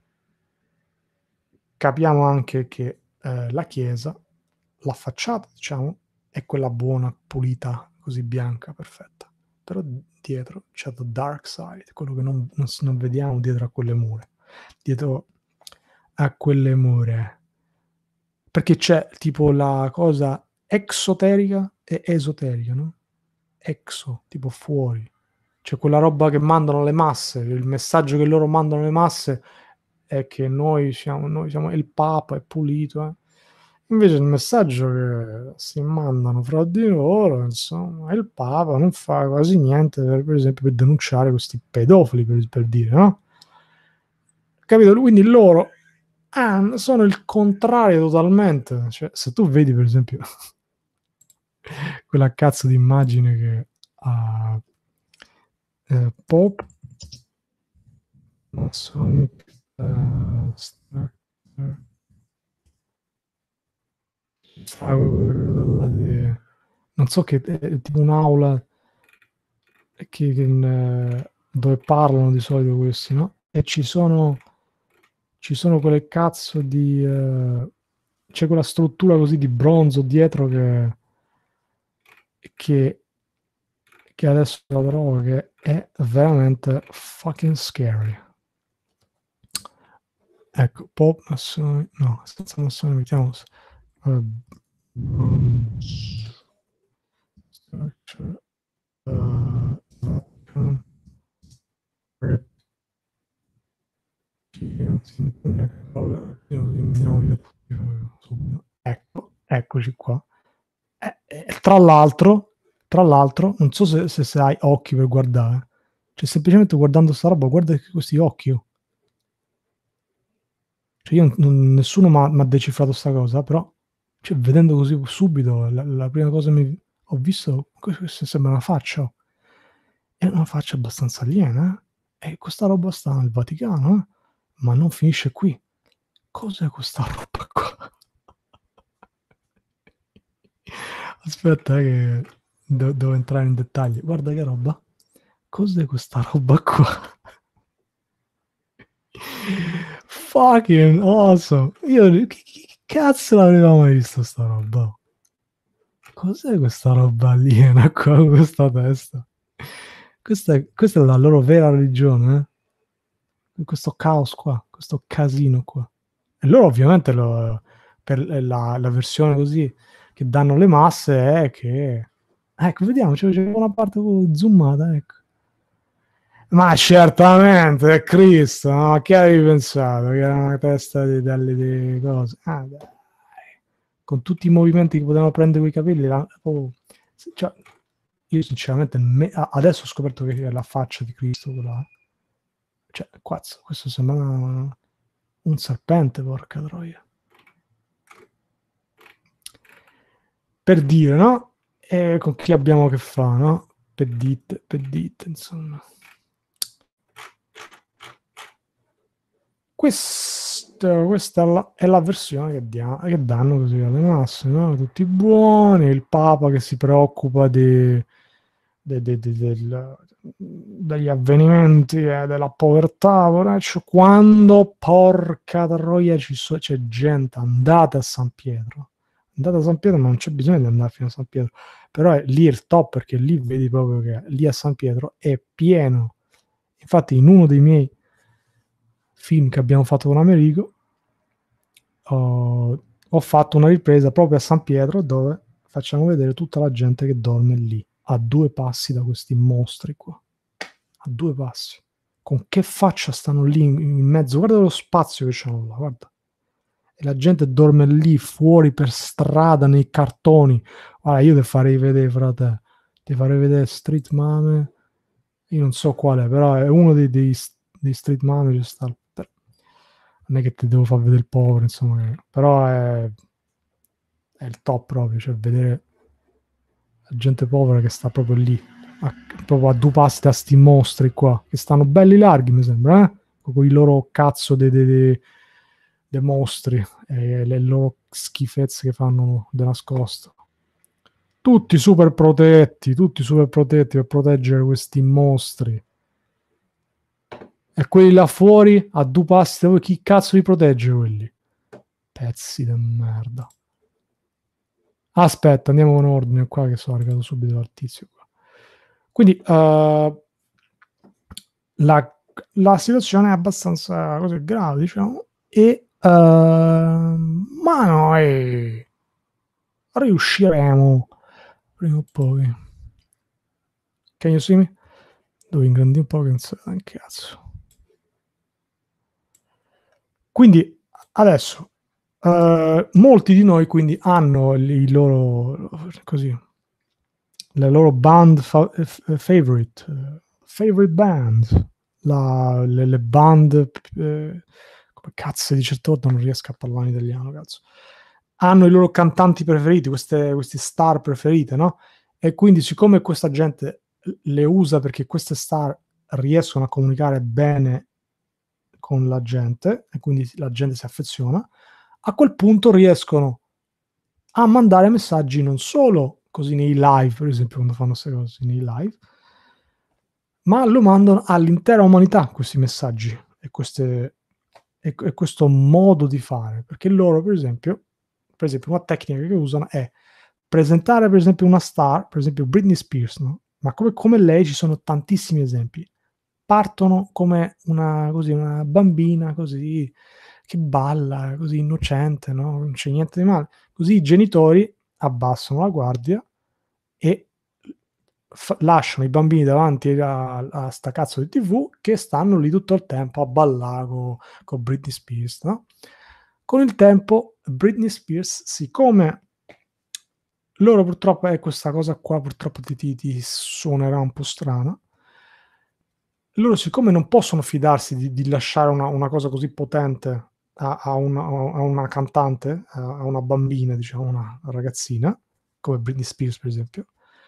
capiamo anche che eh, la chiesa, la facciata, diciamo, è quella buona, pulita, così bianca, perfetta. Però dietro c'è the dark side, quello che non, non, non vediamo dietro a quelle mura. Dietro a quelle mura. Perché c'è tipo la cosa exoterica e esoterica, no? Exo, tipo fuori. C'è quella roba che mandano le masse, il messaggio che loro mandano le masse è che noi siamo, noi siamo il Papa, è pulito, eh? Invece il messaggio che si mandano fra di loro, insomma, il Papa non fa quasi niente, per, per esempio, per denunciare questi pedofili, per, per dire, no? Capito? Quindi loro ah, sono il contrario totalmente. Cioè, se tu vedi, per esempio, quella cazzo di immagine che ha eh, Pop Masonic uh, structure, non so, che è tipo un'aula che, che in, dove parlano di solito questi, no? E ci sono ci sono quelle cazzo di uh, c'è quella struttura così di bronzo dietro che che che adesso la trovo, che è veramente fucking scary. Ecco, pop massoni, no, senza massoni mettiamo uh, structure, uh, ecco, eccoci qua. Eh, eh, tra l'altro, tra l'altro, non so se, se, se hai occhi per guardare, cioè semplicemente guardando sta roba, guarda questi occhi. Oh. Cioè io non, nessuno mi ha decifrato sta cosa, però cioè, vedendo così subito, la, la prima cosa che mi, ho visto, questa sembra una faccia. Oh. È una faccia abbastanza aliena, eh? E questa roba sta nel Vaticano, eh? Ma non finisce qui. Cos'è questa roba qua? Aspetta che de- devo entrare in dettagli. Guarda che roba. Cos'è questa roba qua? Fucking awesome. Io che, che cazzo l'avevo mai visto sta roba? Cos'è questa roba aliena qua con questa testa? Questa è, questa è la loro vera religione, eh? Questo caos qua, questo casino qua. E loro ovviamente lo, per la, la versione così che danno le masse è che ecco, vediamo, c'è, c'è una parte zoomata, ecco. Ma certamente è Cristo, no? Che avevi pensato? Che era una testa di, dalle di cose. Ah, dai. Con tutti i movimenti che potevano prendere quei capelli, la, oh, cioè, io sinceramente me, adesso ho scoperto che è la faccia di Cristo quella. Cioè, quazzo, questo sembra una, un serpente, porca troia. Per dire, no? E con chi abbiamo che fa, no? Per dite, per dite, insomma. Questa, questa è, la, è la versione che, dia, che danno così alle masse, no? Tutti buoni, il Papa che si preoccupa di, di, di, di, del, degli avvenimenti e della povertà, poraccio, quando porca troia ci so, c'è gente, andate a San Pietro, andate a San Pietro, ma non c'è bisogno di andare fino a San Pietro, però è lì il top, perché lì vedi proprio che lì a San Pietro è pieno. Infatti in uno dei miei film che abbiamo fatto con Americo ho, ho fatto una ripresa proprio a San Pietro dove facciamo vedere tutta la gente che dorme lì, a due passi da questi mostri qua. A due passi. Con che faccia stanno lì in, in mezzo? Guarda lo spazio che c'hanno là, guarda. E la gente dorme lì fuori per strada nei cartoni. Guarda, io ti farei vedere, frate, ti farei vedere Street Mame. Io non so qual è, però è uno dei, dei, dei Street Mame che sta. Non è che ti devo far vedere il povero, insomma, però è, è il top proprio, cioè vedere la gente povera che sta proprio lì, a, proprio a due passi da sti mostri qua, che stanno belli larghi, mi sembra, eh? Con i loro cazzo dei de, de, de mostri e le loro schifezze che fanno da nascosto. Tutti super protetti, tutti super protetti per proteggere questi mostri. E quelli là fuori, a due passi, dove chi cazzo li protegge quelli? Pezzi di merda. Aspetta, andiamo con ordine qua che sono arrivato subito dal tizio qua. Quindi uh, la, la situazione è abbastanza così grave, diciamo, e uh, ma noi riusciremo prima o poi. Can you see me? Devo ingrandire un po' che non so un cazzo. Quindi adesso uh, molti di noi quindi hanno i loro così le loro band fa- favorite uh, favorite band la, le, le band eh, come cazzo di certo volta non riesco a parlare in italiano, cazzo, hanno i loro cantanti preferiti, queste, queste star preferite, no? E quindi siccome questa gente le usa perché queste star riescono a comunicare bene con la gente e quindi la gente si affeziona, a quel punto riescono a mandare messaggi non solo così nei live, per esempio quando fanno queste cose nei live, ma lo mandano all'intera umanità questi messaggi e, queste, e, e questo modo di fare, perché loro per esempio, per esempio una tecnica che usano è presentare per esempio una star, per esempio Britney Spears, no? Ma come, come lei ci sono tantissimi esempi. Partono come una, così, una bambina così che balla, così innocente, no? Non c'è niente di male. Così i genitori abbassano la guardia e f- lasciano i bambini davanti a, a sta cazzo di tivù che stanno lì tutto il tempo a ballare con, con Britney Spears, no? Con il tempo Britney Spears, siccome loro purtroppo è questa cosa qua, purtroppo ti, ti, ti suonerà un po' strana, loro siccome non possono fidarsi di, di lasciare una, una cosa così potente a, a, una, a una cantante, a, a una bambina, diciamo, una ragazzina, come Britney Spears per esempio,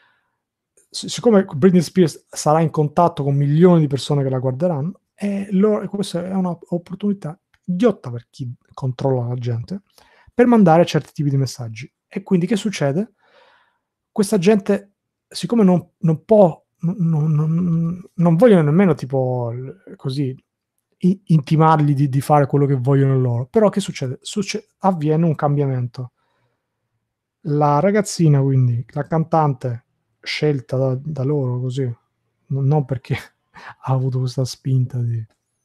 siccome Britney Spears sarà in contatto con milioni di persone che la guarderanno, e loro, questa è un'opportunità ghiotta per chi controlla la gente, per mandare certi tipi di messaggi. E quindi che succede? Questa gente, siccome non, non può, non, non, non vogliono nemmeno tipo così intimargli di, di fare quello che vogliono loro, però che succede? Succe- avviene un cambiamento. La ragazzina, quindi, la cantante scelta da, da loro così, non perché ha avuto questa spinta di,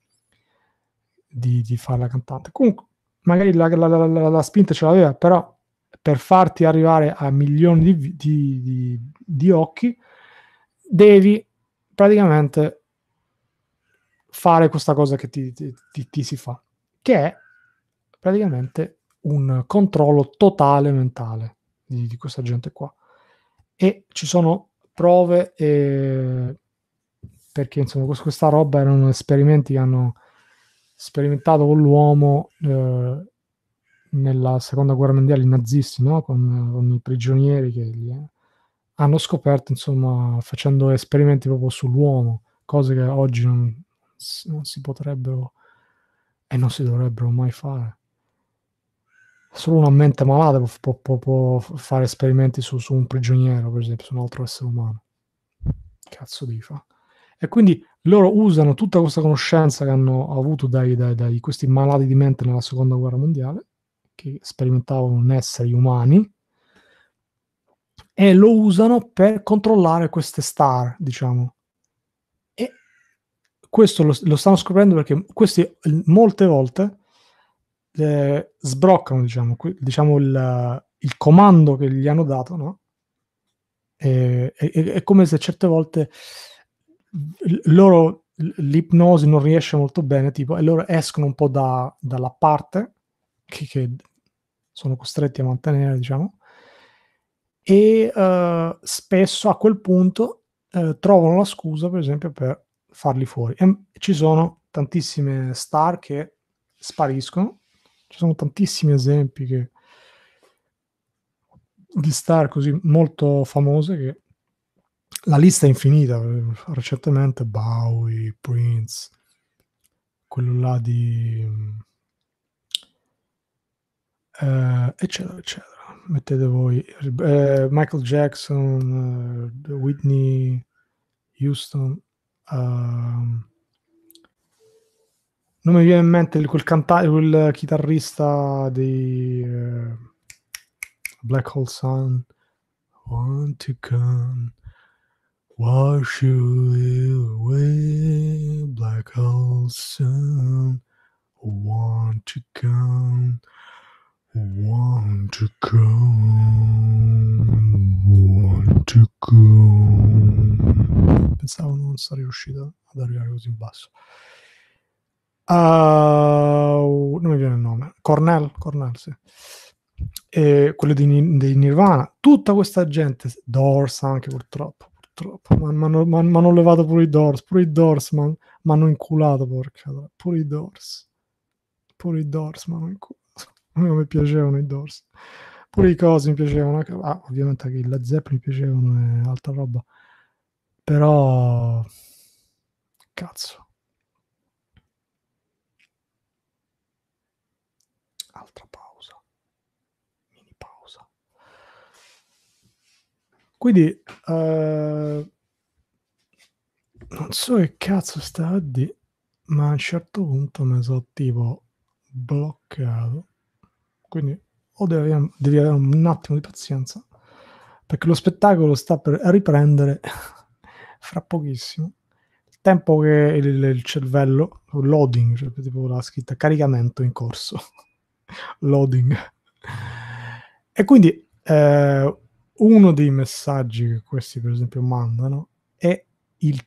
di, di fare la cantante. Comunque, magari la, la, la, la, la spinta ce l'aveva, però per farti arrivare a milioni di, di, di, di occhi, devi praticamente fare questa cosa che ti, ti, ti, ti si fa, che è praticamente un controllo totale mentale di, di questa gente qua. E ci sono prove eh, perché insomma questa roba erano esperimenti che hanno sperimentato con l'uomo eh, nella seconda guerra mondiale, i nazisti, no? con, con i prigionieri che li, eh, hanno scoperto, insomma, facendo esperimenti proprio sull'uomo, cose che oggi non, non si potrebbero e non si dovrebbero mai fare. Solo una mente malata può, può, può fare esperimenti su, su un prigioniero, per esempio, su un altro essere umano. Cazzo di fa. E quindi loro usano tutta questa conoscenza che hanno avuto dai, dai, dai questi malati di mente nella seconda guerra mondiale, che sperimentavano in esseri umani, e lo usano per controllare queste star, diciamo. E questo lo, lo stanno scoprendo perché questi molte volte eh, sbroccano, diciamo, diciamo il, il comando che gli hanno dato, no? E, è, è come se certe volte loro l'ipnosi non riesce molto bene, tipo, e loro escono un po' da, dalla parte che, che sono costretti a mantenere, diciamo, e uh, spesso a quel punto uh, trovano la scusa, per esempio, per farli fuori. E ci sono tantissime star che spariscono, ci sono tantissimi esempi che, di star così molto famose, che la lista è infinita. Recentemente Bowie, Prince, quello là di eh, eccetera eccetera, mettete voi eh, Michael Jackson, eh, Whitney Houston, uh, non mi viene in mente quel cantante, quel chitarrista di uh, Black Hole Sun, Want to Come wash you away, Black Hole Sun, want to come, want to come, want to come. Pensavo non sarei riuscito ad arrivare così in basso. Uh, non mi viene il nome. Cornell, Cornell, sì. E quello di, di Nirvana. Tutta questa gente, Doors anche purtroppo. Purtroppo, ma hanno levato pure i Doors, pure i Doors mi hanno inculato, porca, pure i Doors, pure i Doors mi hanno inculato. A me non mi piacevano i Doors, pure i cosi mi piacevano, ah, ovviamente anche i Led Zeppelin mi piacevano e altra roba, però cazzo, altra pausa, mini pausa. Quindi uh, non so che cazzo stava a dire, ma a un certo punto mi sono tipo bloccato, quindi o devi avere, devi avere un attimo di pazienza, perché lo spettacolo sta per riprendere fra pochissimo, il tempo che il, il cervello, loading, cioè tipo la scritta caricamento in corso, loading, e quindi eh, uno dei messaggi che questi per esempio mandano è il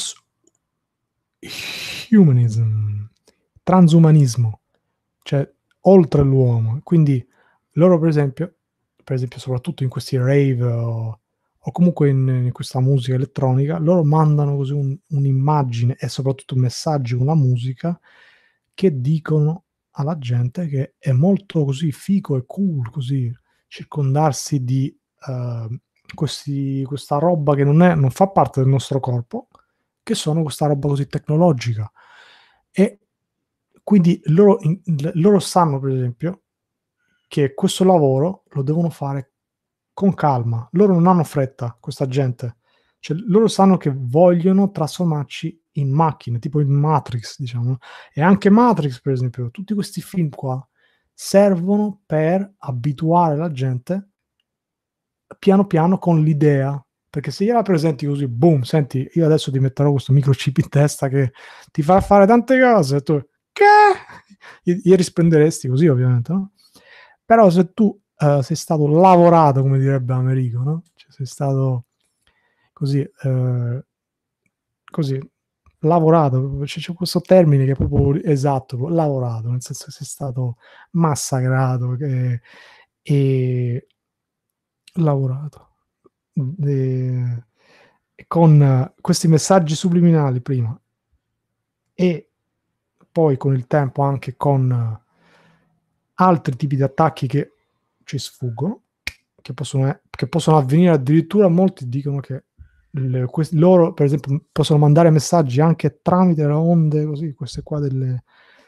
transhumanism, transumanismo, cioè oltre l'uomo. Quindi loro per esempio, per esempio soprattutto in questi rave o, o comunque in, in questa musica elettronica, loro mandano così un, un'immagine e soprattutto un messaggio con la musica che dicono alla gente che è molto così figo e cool così circondarsi di uh, questi, questa roba che non, è, non fa parte del nostro corpo, che sono questa roba così tecnologica. E quindi loro, in, loro sanno, per esempio, che questo lavoro lo devono fare con calma. Loro non hanno fretta, questa gente. Cioè, loro sanno che vogliono trasformarci in macchine, tipo in Matrix, diciamo. E anche Matrix, per esempio, tutti questi film qua servono per abituare la gente piano piano con l'idea, perché se gliela presenti così, boom, senti, io adesso ti metterò questo microchip in testa che ti fa fare tante cose, e tu, che? Gli risponderesti così, ovviamente, no? Però se tu uh, sei stato lavorato, come direbbe Americo, no? Cioè, sei stato così, uh, così, lavorato, c'è, c'è questo termine che è proprio esatto, lavorato, nel senso che sei stato massacrato e, e lavorato e, con questi messaggi subliminali prima e poi con il tempo anche con altri tipi di attacchi che ci sfuggono, che possono, che possono avvenire addirittura. Molti dicono che le, questi, loro per esempio possono mandare messaggi anche tramite le onde così, queste qua delle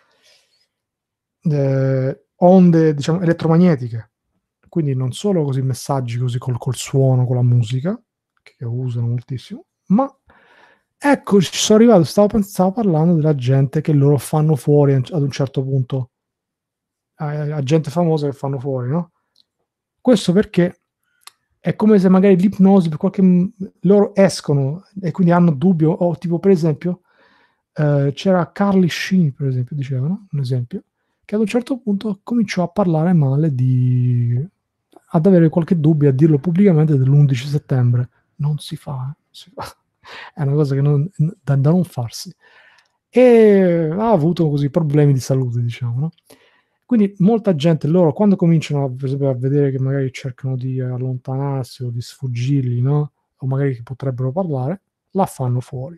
eh, onde diciamo elettromagnetiche, quindi non solo così messaggi così col, col suono, con la musica che usano moltissimo, ma ecco, ci sono arrivato, stavo, stavo parlando della gente che loro fanno fuori ad un certo punto, a, a gente famosa che fanno fuori, no? Questo perché è come se magari l'ipnosi per qualche loro escono e quindi hanno dubbio, o tipo per esempio eh, c'era Carly Sheen, per esempio, dicevano, un esempio, che ad un certo punto cominciò a parlare male di ad avere qualche dubbio a dirlo pubblicamente dell'undici settembre. Non si fa, eh, non si fa. È una cosa che non, da, da non farsi. E ha avuto così problemi di salute, diciamo, no? Quindi molta gente, loro quando cominciano per esempio a vedere che magari cercano di allontanarsi o di sfuggirgli, no? O magari che potrebbero parlare, la fanno fuori.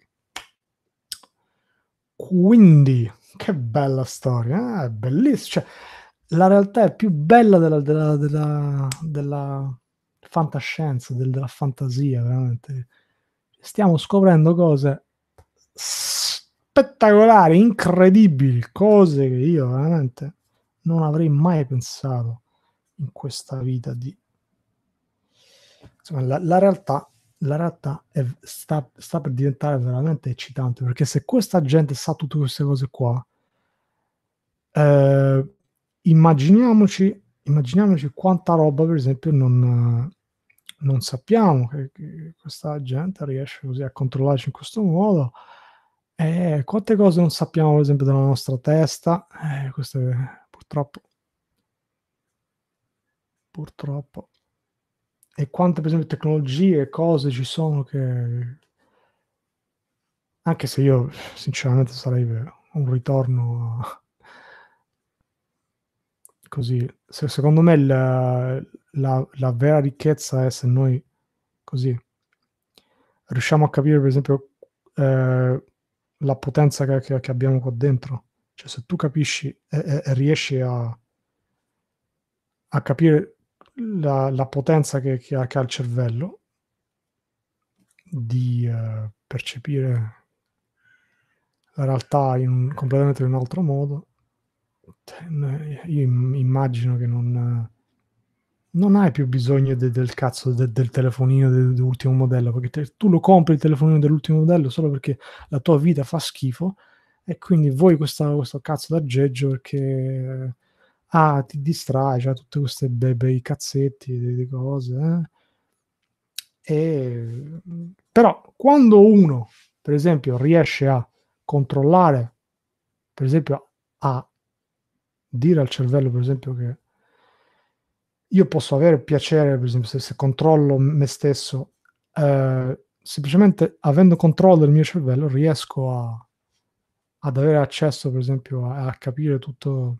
Quindi, che bella storia, eh? È bellissima. Cioè, la realtà è più bella della, della, della, della fantascienza, del, della fantasia, veramente. Stiamo scoprendo cose spettacolari, incredibili, cose che io veramente non avrei mai pensato in questa vita di... Insomma, la, la realtà, la realtà è, sta, sta per diventare veramente eccitante, perché se questa gente sa tutte queste cose qua, eh, immaginiamoci, immaginiamoci quanta roba, per esempio, non, non sappiamo che, che questa gente riesce così a controllarci in questo modo. Eh, quante cose non sappiamo, per esempio, della nostra testa, eh, queste purtroppo, purtroppo. E quante, per esempio, tecnologie, cose ci sono che... Anche se io, sinceramente, sarei per un ritorno a... Così. Se, secondo me la, la, la vera ricchezza è se noi, così, riusciamo a capire, per esempio, eh, la potenza che, che, che abbiamo qua dentro. Cioè, se tu capisci e, e, e riesci a, a capire la, la potenza che, che, ha, che ha il cervello di uh, percepire la realtà in un, completamente in un altro modo, io immagino che non, non hai più bisogno de, del cazzo de, del telefonino de, dell'ultimo modello, perché te, tu lo compri il telefonino dell'ultimo modello solo perché la tua vita fa schifo e quindi vuoi questa, questo cazzo d'aggeggio perché ah, ti distrae, c'ha tutte queste bei, bei cazzetti di cose, eh? E, però quando uno, per esempio, riesce a controllare, per esempio, a dire al cervello, per esempio, che io posso avere piacere, per esempio, se, se controllo me stesso, eh, semplicemente avendo controllo del mio cervello, riesco a, ad avere accesso, per esempio, a, a capire tutto.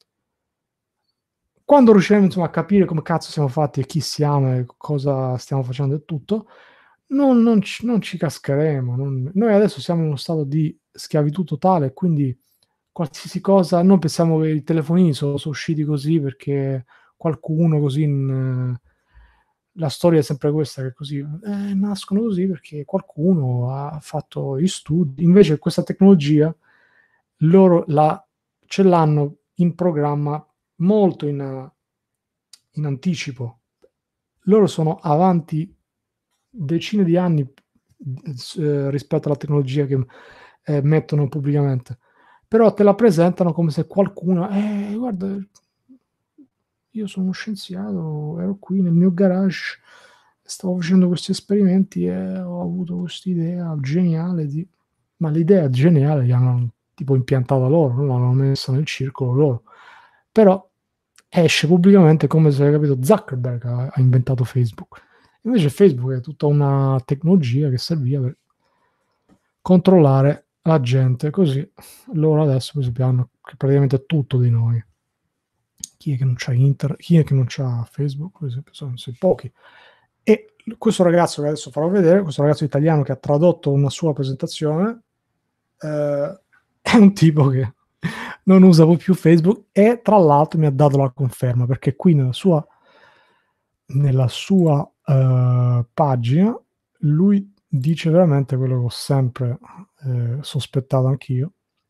Quando riusciremo, insomma, a capire come cazzo siamo fatti e chi siamo e cosa stiamo facendo e tutto, non, non, ci, non ci cascheremo. Non... Noi adesso siamo in uno stato di schiavitù totale, quindi qualsiasi cosa, non pensiamo che i telefonini sono, sono usciti così perché qualcuno così in, la storia è sempre questa, che così eh, nascono così perché qualcuno ha fatto gli studi. Invece questa tecnologia loro la, ce l'hanno in programma molto in, in anticipo. Loro sono avanti decine di anni eh, rispetto alla tecnologia che eh, mettono pubblicamente, però te la presentano come se qualcuno eh, guarda, io sono uno scienziato, ero qui nel mio garage, stavo facendo questi esperimenti e ho avuto questa idea geniale di... ma l'idea geniale li hanno tipo impiantata loro, non l'hanno messa nel circolo loro, però esce pubblicamente come se, capito, Zuckerberg ha, ha inventato Facebook. Invece Facebook è tutta una tecnologia che serviva per controllare la gente, così loro adesso per esempio hanno praticamente tutto di noi. Chi è che non c'ha internet, chi è che non c'ha Facebook, per esempio, sono, sono pochi. E questo ragazzo che adesso farò vedere, questo ragazzo italiano che ha tradotto una sua presentazione, eh, è un tipo che non usa più Facebook e tra l'altro mi ha dato la conferma, perché qui nella sua nella sua uh, pagina lui dice veramente quello che ho sempre eh, sospettato anch'io,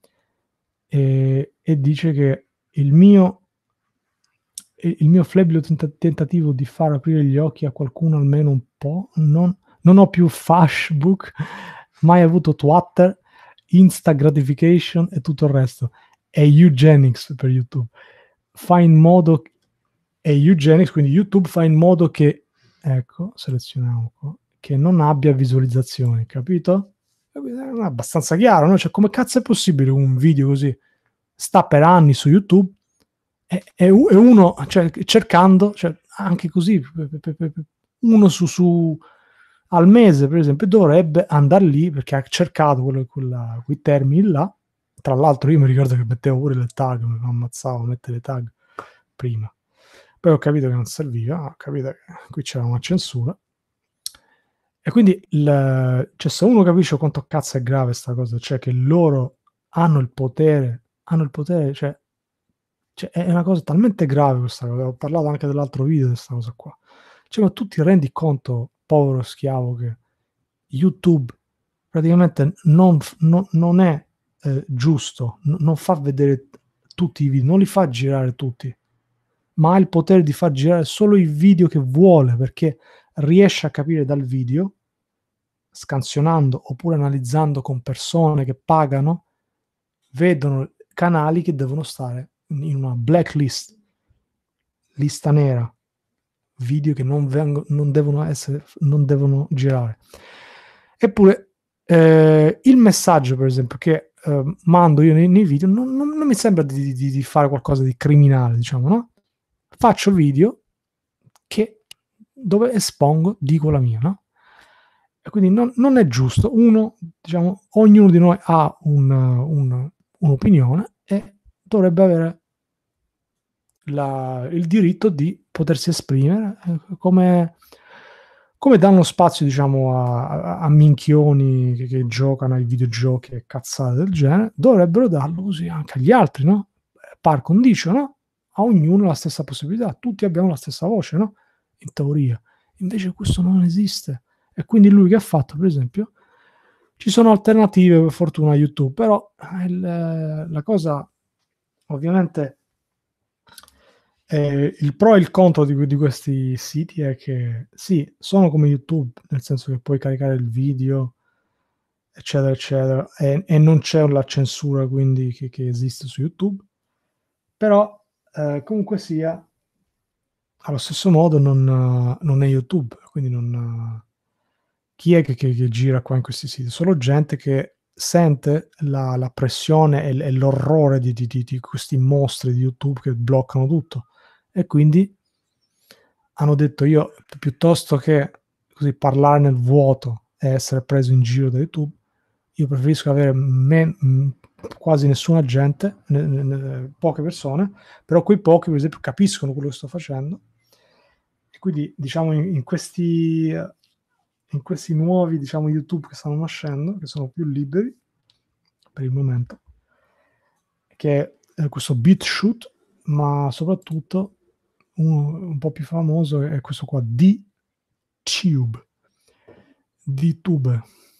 e, e dice che il mio il mio flebile tent- tentativo di far aprire gli occhi a qualcuno almeno un po', non, non ho più Facebook, mai avuto Twitter, Insta gratification e tutto il resto, è eugenics per YouTube, fa in modo è eugenics, quindi YouTube fa in modo che, ecco, selezioniamo qua, che non abbia visualizzazioni, capito? È abbastanza chiaro, no? Cioè, come cazzo è possibile un video così sta per anni su YouTube e, e uno, cioè, cercando, cioè, anche così, pe- pe- pe- pe- uno su, su al mese, per esempio, dovrebbe andare lì perché ha cercato quello, quella, quei termini là. Tra l'altro io mi ricordo che mettevo pure le tag, mi ammazzavo a mettere le tag prima. Poi ho capito che non serviva, ho capito che qui c'era una censura. E quindi, il, cioè, se uno capisce quanto cazzo è grave sta cosa, cioè che loro hanno il potere, hanno il potere, cioè, cioè è una cosa talmente grave questa cosa, ho parlato anche dell'altro video di questa cosa qua. Cioè, ma tu ti rendi conto, povero schiavo, che YouTube praticamente non, non, non è eh, giusto, n- non fa vedere tutti i video, non li fa girare tutti, ma ha il potere di far girare solo i video che vuole, perché riesce a capire dal video, scansionando oppure analizzando con persone che pagano, vedono canali che devono stare in una blacklist, lista nera, video che non, vengono, non devono essere, non devono girare. Eppure eh, il messaggio, per esempio, che eh, mando io nei, nei video non, non, non mi sembra di, di, di fare qualcosa di criminale, diciamo, no? Faccio video che, dove espongo, dico la mia, no? E quindi non, non è giusto. Uno, diciamo, ognuno di noi ha un, un, un'opinione e dovrebbe avere la, il diritto di potersi esprimere eh, come, come danno spazio, diciamo, a, a, a minchioni che, che giocano ai videogiochi e cazzate del genere, dovrebbero darlo così anche agli altri, no? Par condicio, no? A ognuno la stessa possibilità, tutti abbiamo la stessa voce, no? In teoria. Invece questo non esiste. E quindi lui che ha fatto, per esempio, ci sono alternative per fortuna a YouTube, però il, la cosa ovviamente eh, il pro e il contro di, di questi siti è che sì, sono come YouTube, nel senso che puoi caricare il video, eccetera, eccetera, e, e non c'è la censura quindi che, che esiste su YouTube, però eh, comunque sia, allo stesso modo non, non è YouTube, quindi non... Chi è che, che, che gira qua in questi siti? Solo gente che sente la, la pressione e, e l'orrore di, di, di, di questi mostri di YouTube che bloccano tutto. E quindi hanno detto io, piuttosto che così parlare nel vuoto e essere preso in giro da YouTube, io preferisco avere me, quasi nessuna gente, ne, ne, poche persone, però quei pochi per esempio capiscono quello che sto facendo. E quindi diciamo in, in questi in questi nuovi, diciamo, YouTube che stanno nascendo, che sono più liberi per il momento, che è questo BitChute, ma soprattutto un, un po' più famoso è questo qua, DTube. DTube.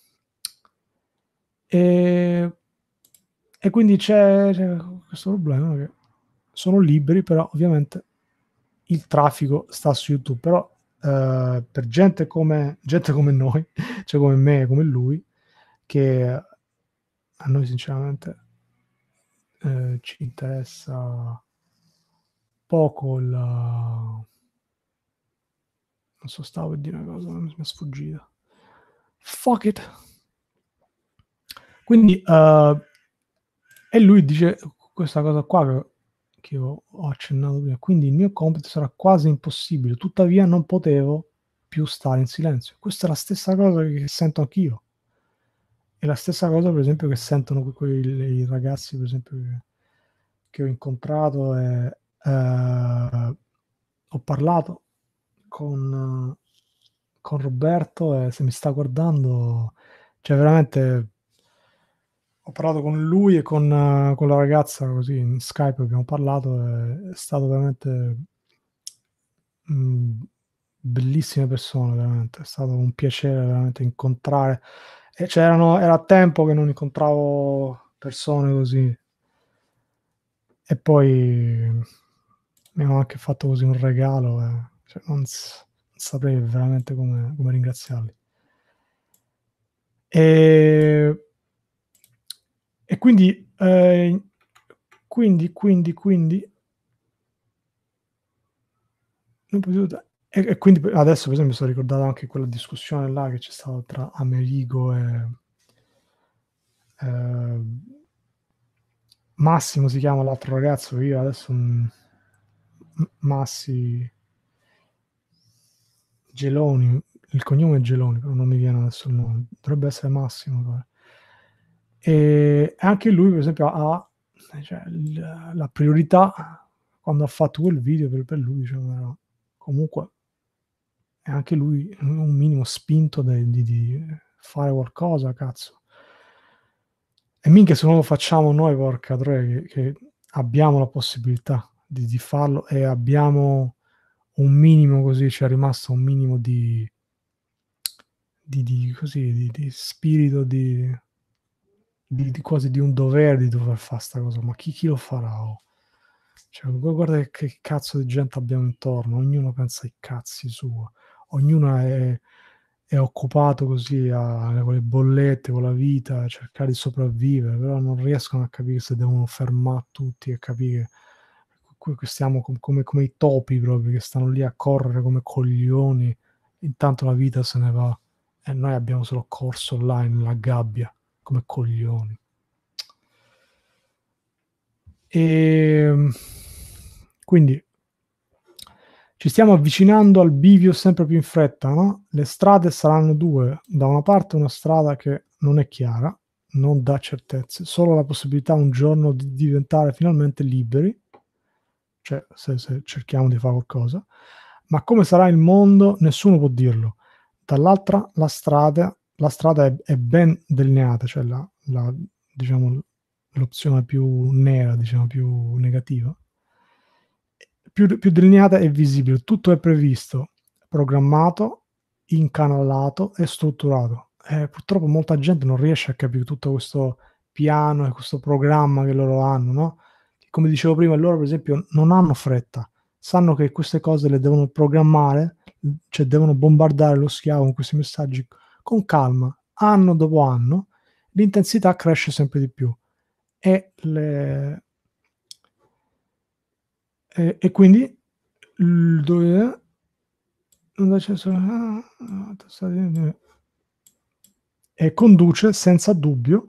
E, e quindi c'è, c'è questo problema che sono liberi, però ovviamente il traffico sta su YouTube, però eh, per gente come, gente come noi, cioè come me, come lui, che a noi sinceramente eh, ci interessa poco la... non so, stavo per dire una cosa, mi è sfuggita. Fuck it. Quindi, uh, e lui dice questa cosa qua che, che ho, ho accennato prima, quindi il mio compito sarà quasi impossibile, tuttavia non potevo più stare in silenzio. Questa è la stessa cosa che sento anch'io. È la stessa cosa, per esempio, che sentono quei, i ragazzi, per esempio, che, che ho incontrato e eh, ho parlato con, con Roberto e se mi sta guardando, cioè veramente ho parlato con lui e con, uh, con la ragazza così in Skype abbiamo parlato e è stato veramente mh, bellissime persone, veramente è stato un piacere veramente incontrare e c'erano, era tempo che non incontravo persone così e poi mi hanno anche fatto così un regalo e, cioè, non, s- non saprei veramente come, come ringraziarli e E quindi, eh, quindi, quindi, quindi, non potevo- e, e quindi adesso per esempio sto ricordando anche quella discussione là che c'è stata tra Amerigo e eh, Massimo si chiama l'altro ragazzo, io adesso mm, Massi, Geloni, il cognome è Geloni, però non mi viene adesso il nome, dovrebbe essere Massimo. Pare. E anche lui, per esempio, ha cioè, il, la priorità quando ha fatto quel video per, per lui, diciamo, era comunque è anche lui un minimo spinto de, di, di fare qualcosa, cazzo. E minchia se non lo facciamo noi, porca troia, che, che abbiamo la possibilità di, di farlo e abbiamo un minimo così, c'è rimasto un minimo di di, di così, di, di spirito di, di, di quasi di un dovere di dover fare sta cosa, ma chi, chi lo farà? Oh? Cioè, guarda che, che cazzo di gente abbiamo intorno, ognuno pensa ai cazzi suoi, ognuno è, è occupato così a, con le bollette, con la vita, a cercare di sopravvivere, però non riescono a capire se devono fermare tutti e capire che stiamo com- come, come i topi proprio, che stanno lì a correre come coglioni, intanto la vita se ne va e noi abbiamo solo corso là nella gabbia come coglioni. E quindi ci stiamo avvicinando al bivio sempre più in fretta, no? Le strade saranno due, da una parte una strada che non è chiara, non dà certezze, solo la possibilità un giorno di diventare finalmente liberi, cioè se, se cerchiamo di fare qualcosa, ma come sarà il mondo nessuno può dirlo. Dall'altra la strada, la strada è, è ben delineata, cioè la, la, diciamo, l'opzione più nera, diciamo più negativa, più, più delineata e visibile, tutto è previsto, programmato, incanalato e strutturato. Eh, purtroppo molta gente non riesce a capire tutto questo piano e questo programma che loro hanno, no? Come dicevo prima, loro per esempio non hanno fretta, sanno che queste cose le devono programmare, cioè devono bombardare lo schiavo con questi messaggi con calma, anno dopo anno, l'intensità cresce sempre di più e, le, e, e quindi dove e conduce senza dubbio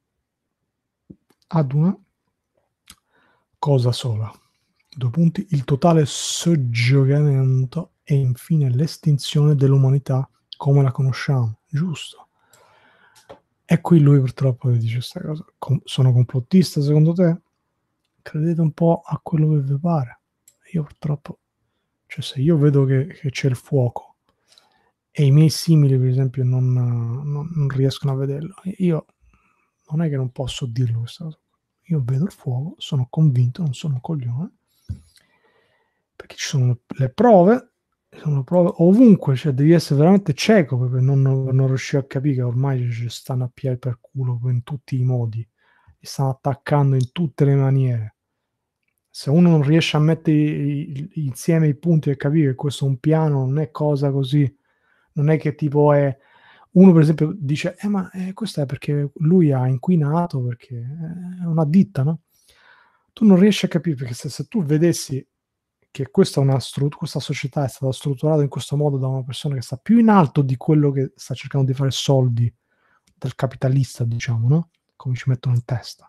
ad una cosa sola. Due punti, il totale soggiogamento e infine l'estinzione dell'umanità come la conosciamo, giusto? E qui lui purtroppo dice questa cosa. Com- sono complottista secondo te? Credete un po' a quello che vi pare. Io purtroppo, cioè se io vedo che, che c'è il fuoco e i miei simili per esempio non, non, non riescono a vederlo, io non è che non posso dirlo questa cosa. Io vedo il fuoco, sono convinto, non sono un coglione, perché ci sono le prove, sono prove ovunque, cioè devi essere veramente cieco per non, non riuscire a capire che ormai ci stanno a piedi per culo in tutti i modi, li stanno attaccando in tutte le maniere. Se uno non riesce a mettere insieme i punti e capire che questo è un piano, non è cosa così, non è che tipo è uno per esempio dice eh ma eh, questo è perché lui ha inquinato, perché è una ditta, no? Tu non riesci a capire, perché se, se tu vedessi che questa, è una stru- questa società è stata strutturata in questo modo da una persona che sta più in alto di quello che sta cercando di fare soldi del capitalista, diciamo, no? Come ci mettono in testa.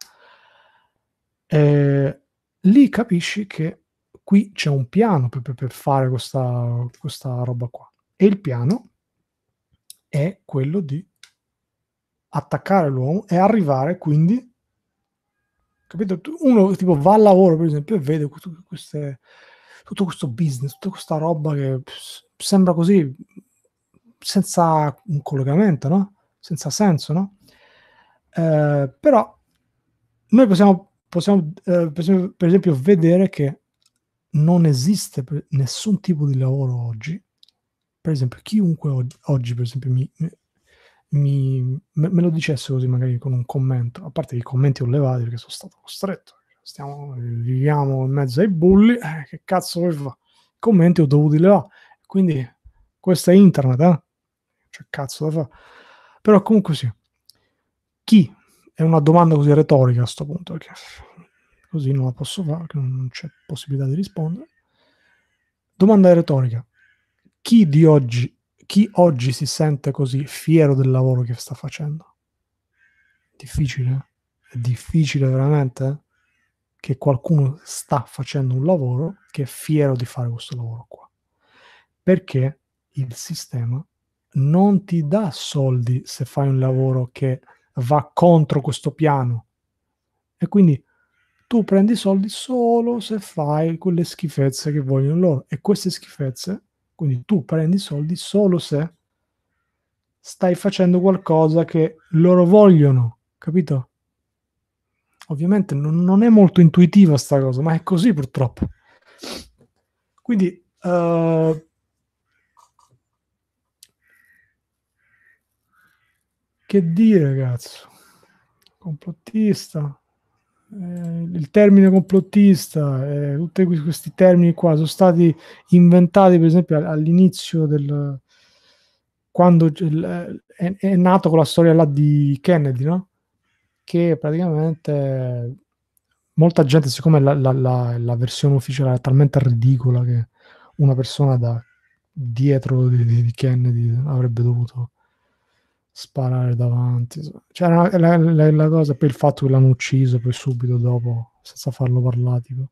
Eh, lì capisci che qui c'è un piano per, per fare questa, questa roba qua. E il piano è quello di attaccare l'uomo e arrivare quindi, capito? Uno tipo va al lavoro per esempio e vede queste, tutto questo business, tutta questa roba che sembra così senza un collegamento, no? Senza senso, no? Eh, però noi possiamo, possiamo eh, per, esempio, per esempio vedere che non esiste nessun tipo di lavoro oggi. Per esempio, chiunque oggi, oggi per esempio, mi, mi, me, me lo dicesse così magari con un commento, a parte che i commenti ho levati perché sono stato costretto, stiamo, viviamo in mezzo ai bulli, eh, che cazzo vuoi fare? I commenti ho dovuto levare, quindi questo è internet, eh? Cioè cazzo da fare. Però comunque sì, chi? È una domanda così retorica a questo punto, perché così non la posso fare, perché non c'è possibilità di rispondere. Domanda retorica. Chi di oggi, chi oggi si sente così fiero del lavoro che sta facendo? Difficile? È difficile veramente eh? Che qualcuno sta facendo un lavoro che è fiero di fare questo lavoro qua. Perché il sistema non ti dà soldi se fai un lavoro che va contro questo piano. E quindi tu prendi soldi solo se fai quelle schifezze che vogliono loro. E queste schifezze, quindi tu prendi soldi solo se stai facendo qualcosa che loro vogliono, capito? Ovviamente non, non è molto intuitiva sta cosa, ma è così purtroppo. Quindi uh, che dire, cazzo? Complottista. Eh, il termine complottista, eh, tutti questi termini qua sono stati inventati, per esempio, all'inizio del quando il, è, è nato con la storia là di Kennedy, no? Che praticamente molta gente, siccome la, la, la, la versione ufficiale è talmente ridicola che una persona da dietro di, di Kennedy avrebbe dovuto sparare davanti. Cioè, la, la, la cosa per il fatto che l'hanno ucciso poi subito dopo, senza farlo parlare. Tipo.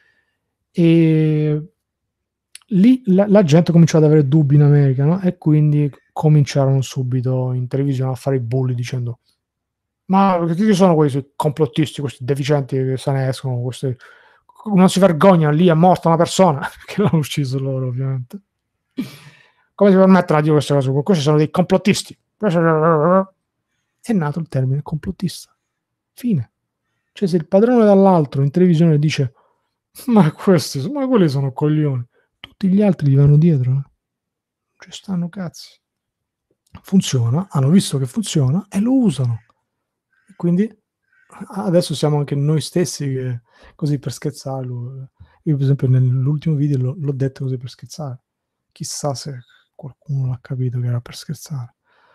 E lì la, la gente cominciò ad avere dubbi in America, no? E quindi cominciarono subito in televisione a fare i bulli dicendo ma chi sono questi complottisti, questi deficienti che se ne escono, questi... non si vergognano, lì è morta una persona che l'hanno ucciso loro ovviamente. Come si permettono a dire queste cose? Questi sono dei complottisti. È nato il termine complottista. Fine. Cioè se il padrone dall'altro in televisione dice ma questi, ma quelli sono coglioni, tutti gli altri gli vanno dietro. Eh? Ci stanno cazzi. Funziona, hanno visto che funziona e lo usano. E quindi adesso siamo anche noi stessi che, così per scherzarlo. Io per esempio nell'ultimo video l'ho, l'ho detto così per scherzare. Chissà se qualcuno l'ha capito che era per scherzare.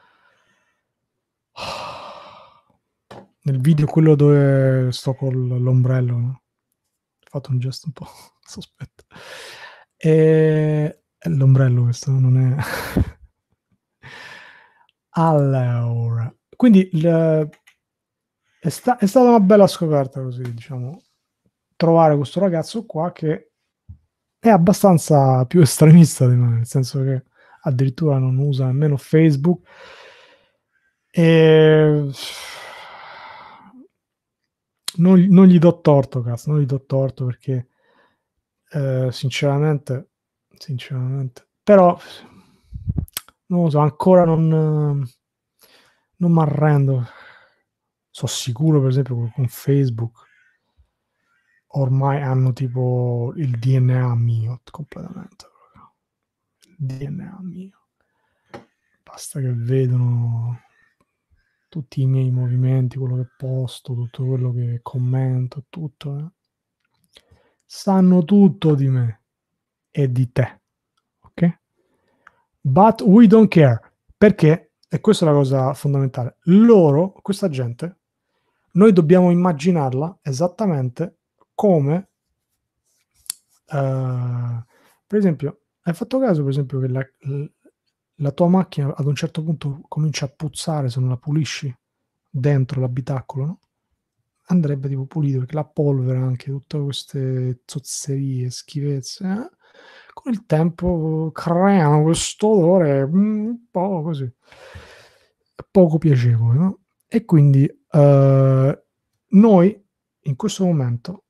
Nel video quello dove sto con l'ombrello, no? Ho fatto un gesto un po' sospetto. E l'ombrello questo non è... Allora, quindi il, è, sta, è stata una bella scoperta così, diciamo, trovare questo ragazzo qua che è abbastanza più estremista di me, nel senso che addirittura non usa nemmeno Facebook e non, non gli do torto, cazzo, non gli do torto perché eh, sinceramente, sinceramente, però non lo so, ancora non, non mi arrendo. Sono sicuro, per esempio, con Facebook ormai hanno tipo il D N A mio completamente. Il D N A mio. Basta che vedono tutti i miei movimenti, quello che posto, tutto quello che commento, tutto. Eh. Sanno tutto di me e di te. Ok? But we don't care. Perché, e questa è la cosa fondamentale, loro, questa gente, noi dobbiamo immaginarla esattamente come, uh, per esempio, hai fatto caso, per esempio, che la, la tua macchina ad un certo punto comincia a puzzare se non la pulisci dentro l'abitacolo, no? Andrebbe tipo pulito perché la polvere, anche tutte queste zozzerie, schifezze, eh? Con il tempo creano questo odore un po' così poco piacevole, no? E quindi eh, noi in questo momento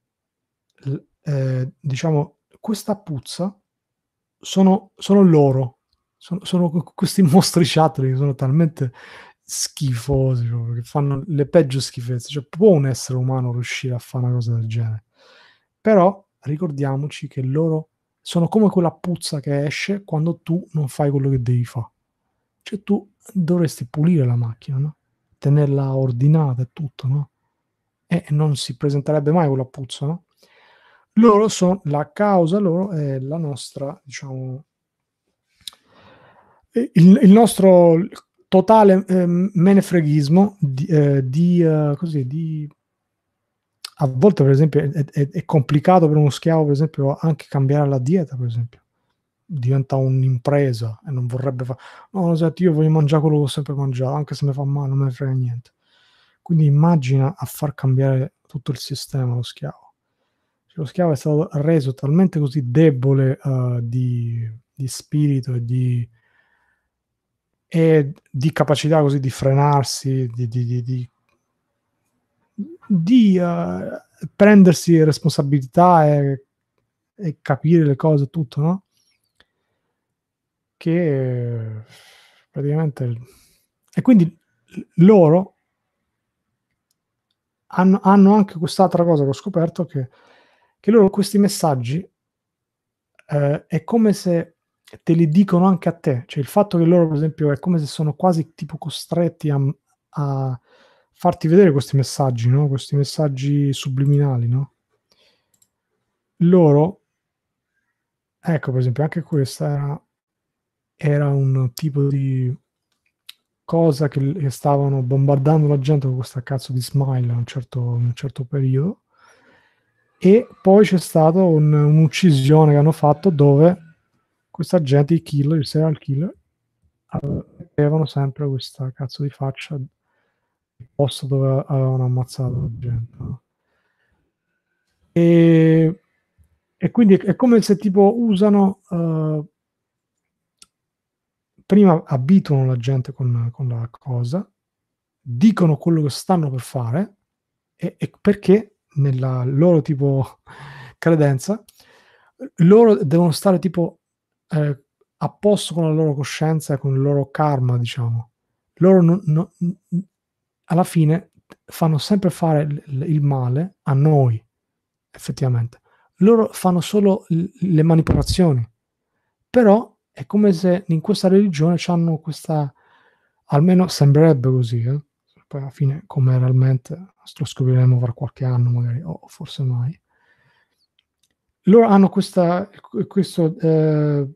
eh, diciamo questa puzza sono, sono loro, sono, sono questi mostriciattoli che sono talmente schifosi, cioè, che fanno le peggio schifezze. Cioè, può un essere umano riuscire a fare una cosa del genere? Però ricordiamoci che loro sono come quella puzza che esce quando tu non fai quello che devi fare. Cioè tu dovresti pulire la macchina, no? Tenerla ordinata e tutto, no? E non si presenterebbe mai quella puzza, no? Loro sono, la causa loro è la nostra, diciamo, il, il nostro totale eh, menefreghismo di, eh, di, uh, così, di a volte per esempio è, è, è complicato per uno schiavo per esempio anche cambiare la dieta, per esempio diventa un'impresa e non vorrebbe fare no, senti, io voglio mangiare quello che ho sempre mangiato anche se mi fa male, non me ne frega niente. Quindi immagina a far cambiare tutto il sistema lo schiavo. Lo schiavo è stato reso talmente così debole uh, di di spirito e di, e di capacità così di frenarsi, di, di, di, di, di uh, prendersi responsabilità e, e capire le cose, tutto, no? Che praticamente... E quindi loro hanno, hanno anche quest'altra cosa che ho scoperto, che, che loro questi messaggi eh, è come se te li dicono anche a te, cioè il fatto che loro per esempio è come se sono quasi tipo costretti a, a farti vedere questi messaggi, no? Questi messaggi subliminali, no? Loro, ecco per esempio anche questa era, era un tipo di cosa che, che stavano bombardando la gente con questa cazzo di smile a un certo, un certo periodo, e poi c'è stata un, un'uccisione che hanno fatto dove questa gente, i killer, i serial killer, avevano sempre questa cazzo di faccia il posto dove avevano ammazzato la gente, no? E, e quindi è come se tipo usano uh, prima abituano la gente con, con la cosa, dicono quello che stanno per fare, e, e perché nella loro tipo credenza loro devono stare tipo eh, a posto con la loro coscienza e con il loro karma, diciamo. Loro non, non, alla fine fanno sempre fare il, il male a noi, effettivamente. Loro fanno solo l- le manipolazioni, però è come se in questa religione hanno questa, almeno sembrerebbe così, eh? Poi alla fine come realmente lo scopriremo fra qualche anno magari, o forse mai. Loro hanno questa, questo, eh,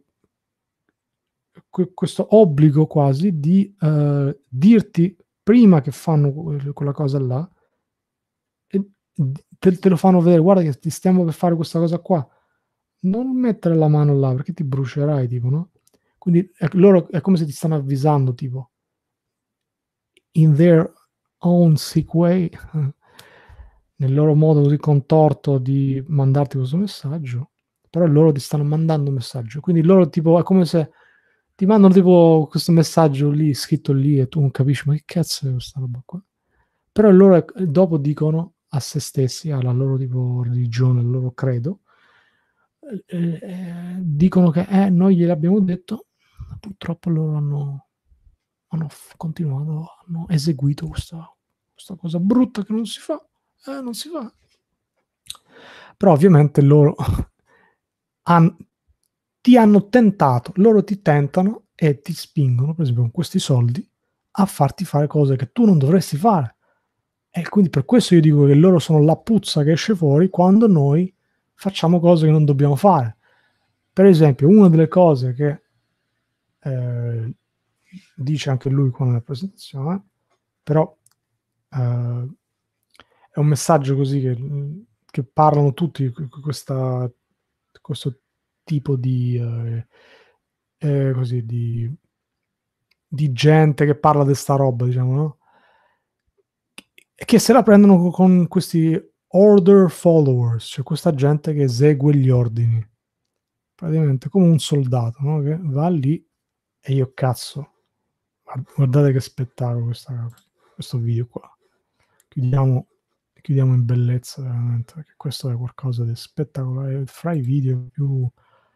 questo obbligo quasi di eh, dirti prima che fanno quella cosa là, e te, te lo fanno vedere, guarda che ti stiamo per fare questa cosa qua, non mettere la mano là perché ti brucerai, tipo, no? Quindi è, loro è come se ti stanno avvisando, tipo, in their own sick way, nel loro modo così contorto di mandarti questo messaggio, però loro ti stanno mandando un messaggio, quindi loro tipo è come se ti mandano tipo questo messaggio lì, scritto lì, e tu non capisci ma che cazzo è questa roba qua, però loro dopo dicono a se stessi, alla loro tipo religione, al loro credo, eh, eh, dicono che eh, noi gliel'abbiamo detto, ma purtroppo loro hanno, hanno continuato, hanno eseguito questa, questa cosa brutta che non si fa, eh, non si fa. Però ovviamente loro han, ti hanno tentato, loro ti tentano e ti spingono, per esempio con questi soldi, a farti fare cose che tu non dovresti fare. E quindi per questo io dico che loro sono la puzza che esce fuori quando noi facciamo cose che non dobbiamo fare. Per esempio, una delle cose che eh, dice anche lui qua nella presentazione, però eh, è un messaggio così che, che parlano tutti questa, questo tipo di, eh, eh, così, di, di gente che parla di sta roba, diciamo, no? Che se la prendono con questi order followers, cioè questa gente che esegue gli ordini, praticamente come un soldato, no? Che va lì e io cazzo, guardate che spettacolo questa, questo video qua. Chiudiamo, chiudiamo in bellezza veramente, perché questo è qualcosa di spettacolare, fra i video più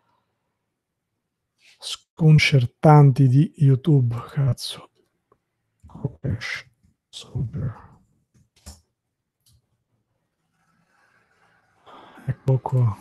sconcertanti di YouTube, cazzo. Crash Soldier. Ecco qua.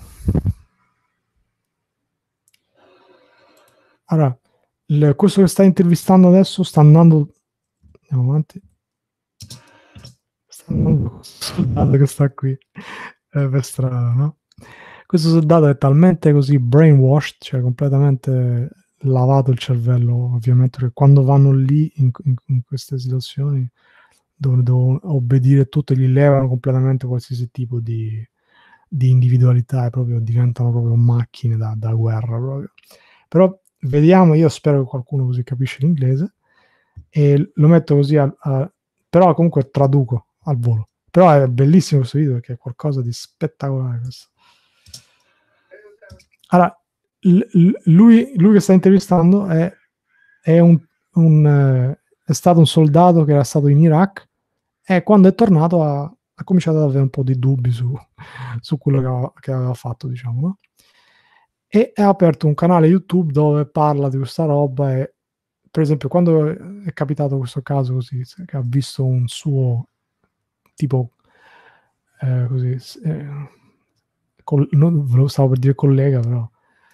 Allora, il, questo che sta intervistando adesso sta andando, andiamo avanti, sta andando questo soldato che sta qui eh, per strada, no? Questo soldato è talmente così brainwashed, cioè completamente lavato il cervello, ovviamente, perché quando vanno lì in, in, in queste situazioni dove devono obbedire tutto, gli levano completamente qualsiasi tipo di, di individualità e proprio diventano proprio macchine da, da guerra proprio. Però vediamo, io spero che qualcuno così capisce l'inglese e lo metto così a, a, però comunque traduco al volo, però è bellissimo questo video perché è qualcosa di spettacolare questo. Allora, l- lui, lui che sta intervistando è, è, un, un, eh, è stato un soldato che era stato in Iraq e quando è tornato ha, ha cominciato ad avere un po' di dubbi su, su quello che aveva, che aveva fatto, diciamo, no? E ha aperto un canale YouTube dove parla di questa roba e, per esempio, quando è capitato questo caso così, che ha visto un suo tipo eh, così, eh, col, non ve lo stavo per dire collega, però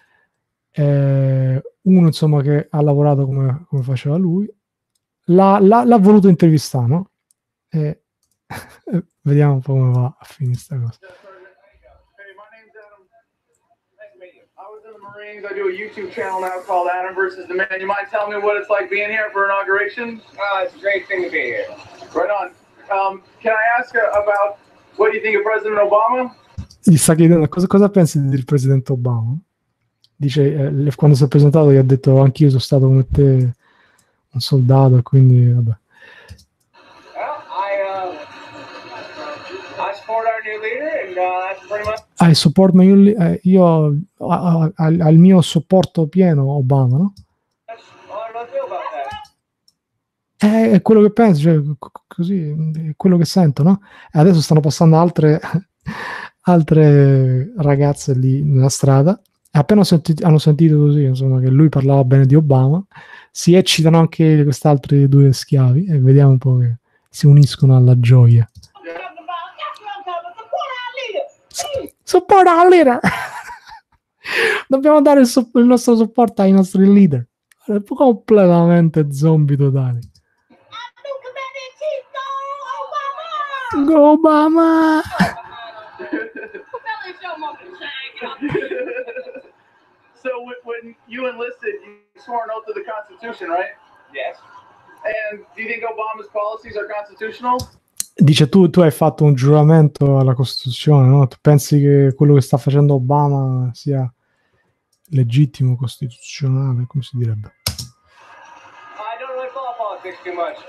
eh, uno insomma che ha lavorato come, come faceva lui, l'ha, l'ha, l'ha voluto intervistare, no? E vediamo un po' come va a finire sta cosa. Marines. I do a YouTube channel now called Adam versus the Man. You mind telling me what it's like being here for inauguration? Oh, it's a great thing to be here. Right on. Um, can I ask uh, about what you think of President Obama? Gli sta chiedendo cosa, cosa pensi del presidente Obama. Dice, eh, quando si è presentato gli ha detto anch'io sono stato come te un soldato e quindi vabbè. Well, I, uh, I support our new leader and uh, that's pretty much... I support my, eh, io al mio supporto pieno Obama, no? That's all I really feel about that. È quello che penso, cioè, così, è quello che sento, no? E adesso stanno passando altre, altre ragazze lì nella strada e appena sentito, hanno sentito così, insomma, che lui parlava bene di Obama, si eccitano anche quest'altri due schiavi e vediamo un po' che si uniscono alla gioia. Support our leader! Dobbiamo dare il, so- il nostro supporto ai nostri leader. È completamente zombie totali. Go Obama! So when you enlisted, you swore an oath to the Constitution, right? Yes. And do you think Obama's policies are constitutional? Dice tu, tu hai fatto un giuramento alla Costituzione, no? Tu pensi che quello che sta facendo Obama sia legittimo, costituzionale, come si direbbe? I don't really follow politics too much.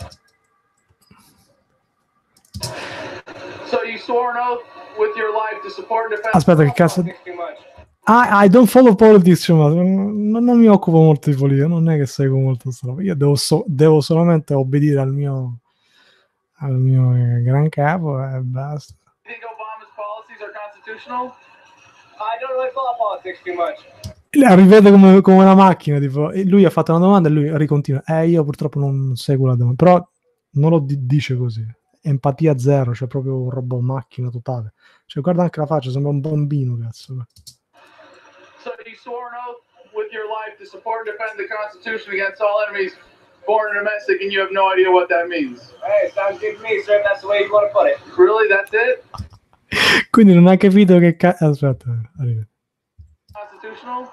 So you swore an oath with your life to support and defend... Aspetta, che cazzo... Politics too much. Ah, I don't follow politics, ma non, non mi occupo molto di politica, non è che seguo molto sta roba. Io devo, so, devo solamente obbedire al mio, al mio eh, gran capo e basta. Do you think Obama's policies are constitutional? I don't really follow politics too much. La rivede come, come una macchina, tipo, e lui ha fatto una domanda e lui ricontinua. Eh, io purtroppo non seguo la domanda, però non lo di- dice così. Empatia zero, cioè proprio un robot macchina totale. Cioè, guarda anche la faccia, sembra un bambino, cazzo. So you swore an oath with your life to support and defend the Constitution against all enemies, foreign and domestic, and you have no idea what that means. Hey, sounds good to me, sir. That's the way you want to put it. Really? That's it? Quindi non hai capito che cazzo... Aspetta, arriva. Constitutional?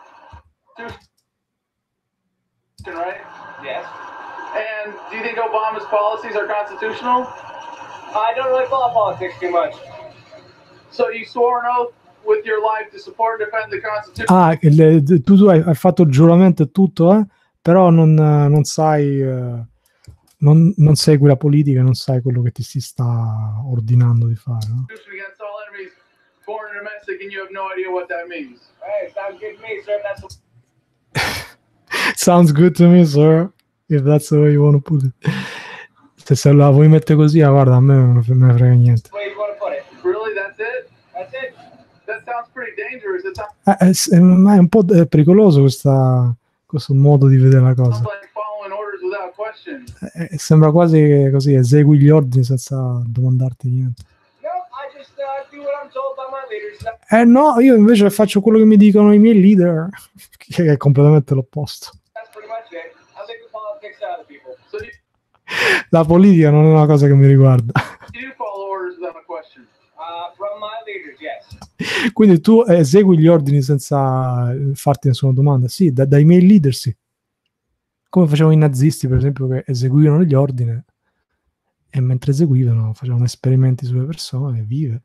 Right? Yes. And do you think Obama's policies are constitutional? I don't really follow politics too much. So you swore an oath with your life to support and defend the Constitution? Ah, le, tu, tu hai, hai fatto il giuramento e tutto, eh? Però non, non sai... Eh, non, non segui la politica, non sai quello che ti si sta ordinando di fare, no? Against all enemies, foreign and domestic, and you have no idea what that means. Hey, sounds good to me, sir. That's the... Sounds good to me, sir. If that's the way you want to put it. Se, se la vuoi mettere così, ah, guarda, a me non me ne frega niente. way you want to put it. Really? That's it? That's it. That sounds pretty dangerous. It sounds Eh, è, è un po' è pericoloso questa, questo modo di vedere la cosa. like following orders without question. Eh, sembra quasi che così esegui gli ordini senza domandarti niente. No, I just uh, do what I'm told by my leaders. Eh no, io invece faccio quello che mi dicono i miei leader, che è completamente l'opposto. That's pretty much it. I think the politics out of people. So you, La politica non è una cosa che mi riguarda. you do follow orders without a question. Uh, from my leaders, yes. Quindi tu esegui gli ordini senza farti nessuna domanda? Sì, da- dai miei leader sì. Come facevano i nazisti, per esempio, che eseguivano gli ordini e mentre eseguivano facevano esperimenti sulle persone, vive,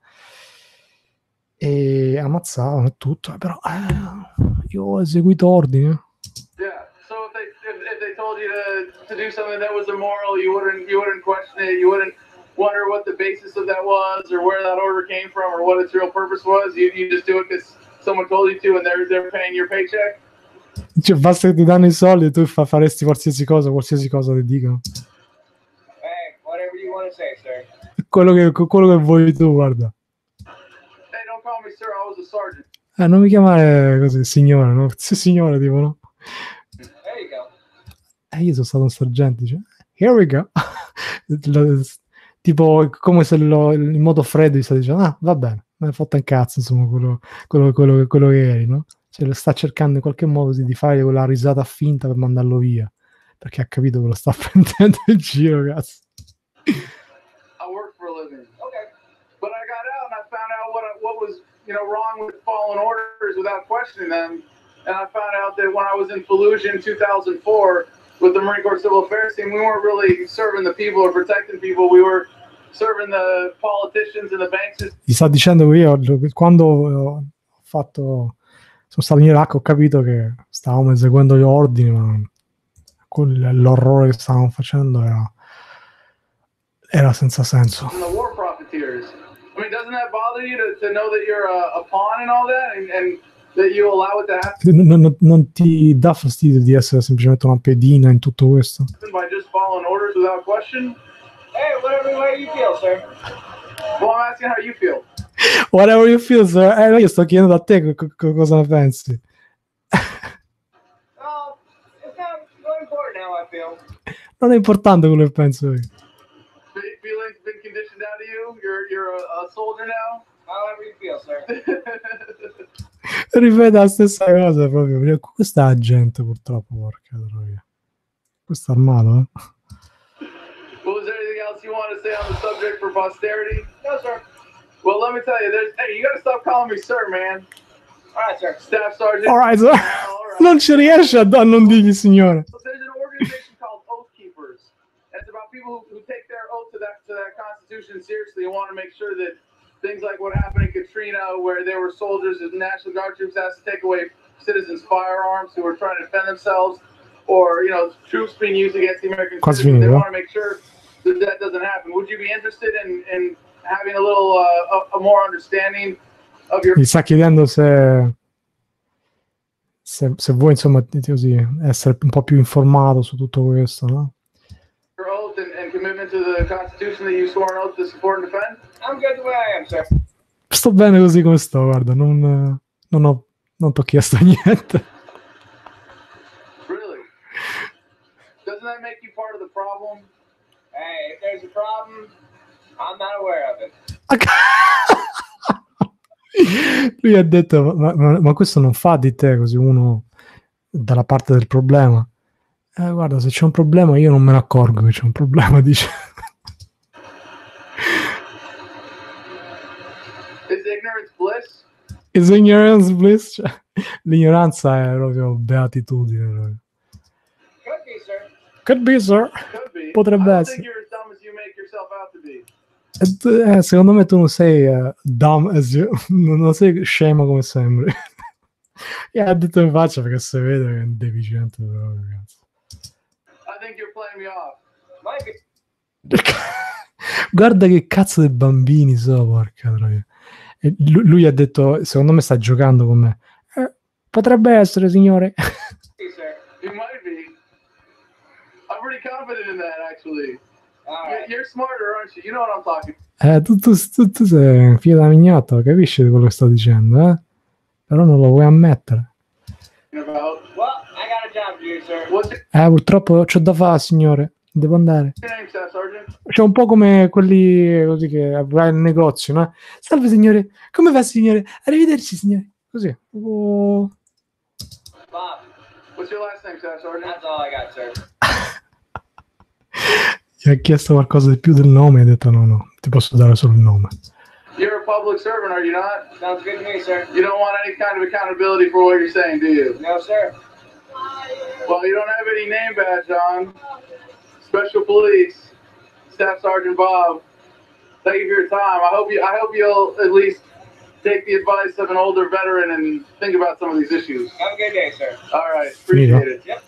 e ammazzavano e tutto. Però eh, io ho eseguito ordini. Yeah. So if they if, if they told you to, to do something that was immoral, you wouldn't you wouldn't question it. You wouldn't wonder what the basis of that was, or where that order came from, or what its real purpose was. You you just do it because someone told you to, and they're they're paying your paycheck. Cioè, basta che ti danno i soldi e tu fa, faresti qualsiasi cosa, qualsiasi cosa ti dicono. Hey, whatever you want to say, sir. Quello che, quello che vuoi tu, guarda. Hey, don't call me sir. I was a sergeant. Eh, non mi chiamare così, signore, no? Sì, signore, tipo, no? There you go. Eh, io sono stato un sergente, dice, here we go. Lo- tipo, come se lo, in modo freddo gli sta dicendo, ah, va bene, me ne fotta un cazzo, insomma, quello, quello, quello, quello che eri, no? Cioè, lo sta cercando in qualche modo di, di fare quella risata finta per mandarlo via, perché ha capito che lo sta prendendo in giro, cazzo. I work for a living. Okay. But I got out and I found out what I, what was, you know, wrong with following orders without questioning them. And I found out that when I was in Fallujah in two thousand four with the Marine Corps Civil Affairs team, we weren't really serving the people or protecting people. We were serving the politicians and the banks. Gli sta dicendo che io, quando ho fatto, sono stato in Iraq, ho capito che stavamo eseguendo gli ordini, ma quel- l'orrore che stavamo facendo era, era senza senso. And the war profiteers. I mean, doesn't that bother you to, to know that you're a, a pawn and all that, and, and that you allow it to happen Non, non- non ti dà fastidio di essere semplicemente una pedina in tutto questo? by just following orders without question? Hey, whatever way you feel, sir. Well, I'm asking how you feel. Whatever you feel, sir. Eh, io sto chiedendo a te co- co- cosa ne pensi. Oh, it's not so important now, I feel. Non è importante quello che penso io. Fe- Feelings been conditioned out of you. You're you're a, a soldier now. However you feel, sir. Ripete la stessa cosa proprio. Questa è la gente, purtroppo, porca troia. Questo è armato, eh? Well, is there anything else you want to say on the subject for posterity? No, sir. Well, let me tell you, there's hey, you got to stop calling me sir, man. All right, sir. Staff sergeant. Alright, sir. All right. Non ci riesce a, a non dirgli signore. So there's an organization called Oath Keepers. It's about people who, who take their oath to that to that Constitution seriously and want to make sure that things like what happened in Katrina, where there were soldiers and National Guard troops asked to take away citizens' firearms who were trying to defend themselves, or you know, troops being used against the American Quasi citizens. They finito. want to make sure that that doesn't happen. Would you be interested in in having a little uh, a, a more understanding of your Mi sta chiedendo se, se, se vuoi, insomma, ti- così, essere un po' più informato su tutto questo, no? your oath and, and commitment to the Constitution that you swore an oath to support and defend? I'm good the way I am, sir. Sto bene così come sto, guarda, non, non ho non t'ho chiesto niente. Really? Doesn't that make you part of the problem? Hey, if there's a problem, I'm not aware of it. Lui ha detto, ma, ma- ma questo non fa di te così uno dalla parte del problema. Eh, guarda, se c'è un problema io non me ne accorgo che c'è un problema, dice. Is ignorance bliss? Is ignorance bliss? Cioè, l'ignoranza è proprio beatitudine. Proprio. Could be, sir. Could be, sir. Could be. Potrebbe I don't essere. think you're as dumb as you make yourself out to be. Eh, tu- eh, secondo me tu non sei eh, dumb as you- non non sei scemo come sembri. E ha detto in faccia perché si vede che è un deficiente proprio, cazzo. I think you're playing me off. Might be. Guarda che cazzo di bambini so, porca troia. E lu- lui ha detto, secondo me sta giocando con me. "Eh, potrebbe essere, signore." Be, sir. You might be. I'm pretty confident in that, actually. All You're, right. you're smarter, aren't you? You know what I'm talking Eh, tu, tu, tu, tu sei un figlio da mignotto, capisci di quello che sto dicendo, eh? Però non lo vuoi ammettere. about. Well, I got a job to do, sir. What's your Eh, purtroppo c'ho da fare, signore. Devo andare. name, Staff Sergeant? C'è un po' come quelli così che vai al negozio, no? Salve, signore. Come va, signore? Arrivederci, signore. Così. Oh. Bob. What's your last name, Staff Sergeant? That's all I got, sir. Gli ha chiesto qualcosa di più del nome e ha detto no, no, ti posso dare solo il nome. You're a public servant, are you not? Sounds good to me, sir. You don't want any kind of accountability for what you're saying, do you? No, sir. Well, you don't have any name badge on. Special Police, Staff Sergeant Bob. Thank you for your time. I hope you. I hope you'll at least take the advice of an older veteran and think about some of these issues. Have a good day, sir. All right, appreciate it. Yep.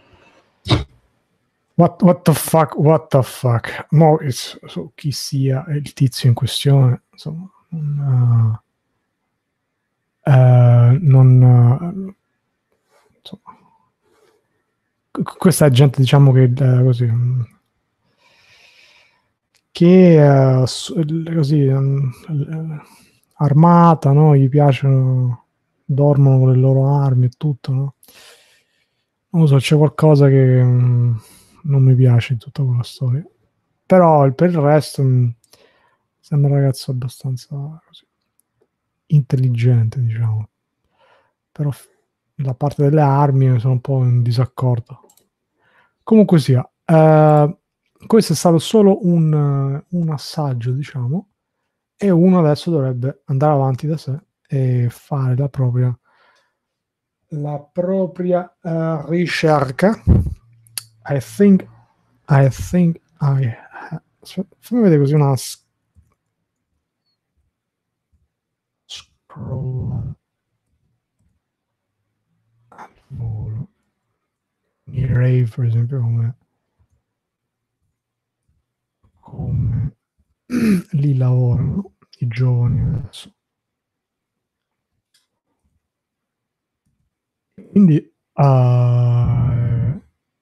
What, what the fuck, what the fuck. Mo, it's- so, chi sia il tizio in questione, insomma, non, eh, eh, non, eh, insomma, questa è gente, diciamo, che eh, così che eh, così um, armata, no? Gli piacciono, dormono con le loro armi e tutto, no? Non lo so, c'è qualcosa che um, non mi piace in tutta quella storia, però per il resto um, sembra un ragazzo abbastanza così, intelligente, diciamo, però la parte delle armi sono un po' in disaccordo. Comunque sia, eh, questo è stato solo un, un assaggio, diciamo, e uno adesso dovrebbe andare avanti da sé e fare la propria la propria uh, ricerca. I think I think I fammi vedere così una scroll al volo. I rave, per esempio, come come lì lavorano i giovani adesso. Quindi uh,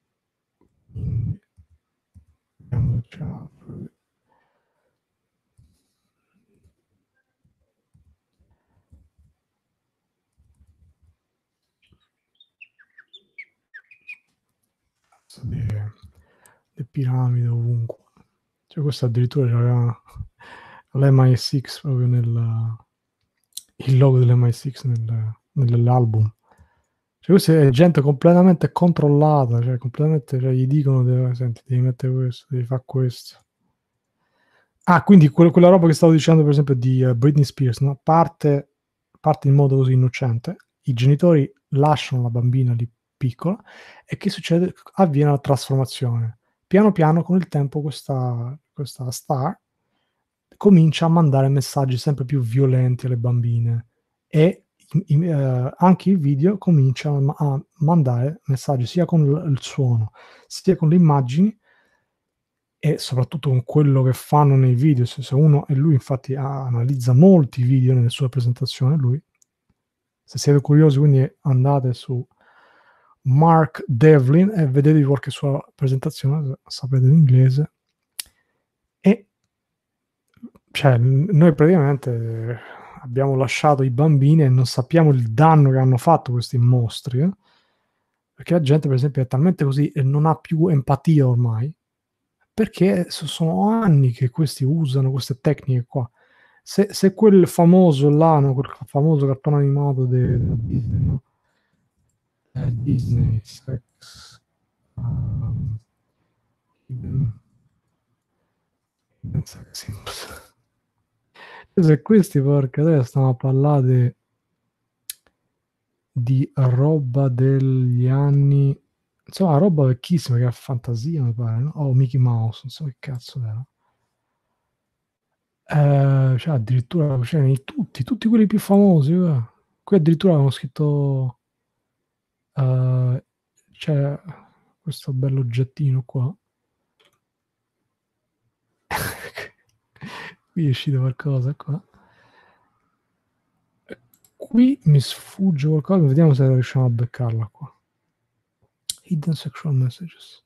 le, le piramidi ovunque. Cioè, questo addirittura c'aveva l'M I sei proprio nel il logo dell'M I sei nel, nell'album. Cioè, questa è gente completamente controllata, cioè completamente, cioè, gli dicono devi, senti, devi mettere questo, devi fare questo. Ah, quindi que- quella roba che stavo dicendo, per esempio, di uh, Britney Spears, no? parte, parte in modo così innocente, i genitori lasciano la bambina lì piccola e che succede? Avviene la trasformazione. Piano piano, con il tempo, questa, questa star comincia a mandare messaggi sempre più violenti alle bambine e in, in, uh, anche il video comincia a, a mandare messaggi sia con l- il suono, sia con le immagini e soprattutto con quello che fanno nei video. Se, se uno, e lui infatti ah, analizza molti video nelle sue presentazioni, lui, se siete curiosi, quindi andate su Mark Devlin e vedete qualche sua presentazione, sapete l'inglese, e cioè noi praticamente abbiamo lasciato i bambini e non sappiamo il danno che hanno fatto questi mostri, eh? Perché la gente, per esempio, è talmente così e non ha più empatia ormai, perché sono anni che questi usano queste tecniche qua. Se, se quel famoso là, no, quel famoso cartone animato della Disney, no? Eh, Disney Sex um, Hidden, Hidden Sex Symbols. Se questi, porca adesso stiamo a parlare di roba degli anni, insomma roba vecchissima, che era fantasia mi pare, no? O Mickey Mouse, non so che cazzo era. Eh, cioè addirittura cioè, tutti, tutti quelli più famosi, eh. Qui addirittura avevano scritto uh, c'è questo bello oggettino qua. Qui è uscito qualcosa qua. Qui mi sfugge qualcosa, vediamo se riusciamo a beccarla qua. Hidden sexual messages.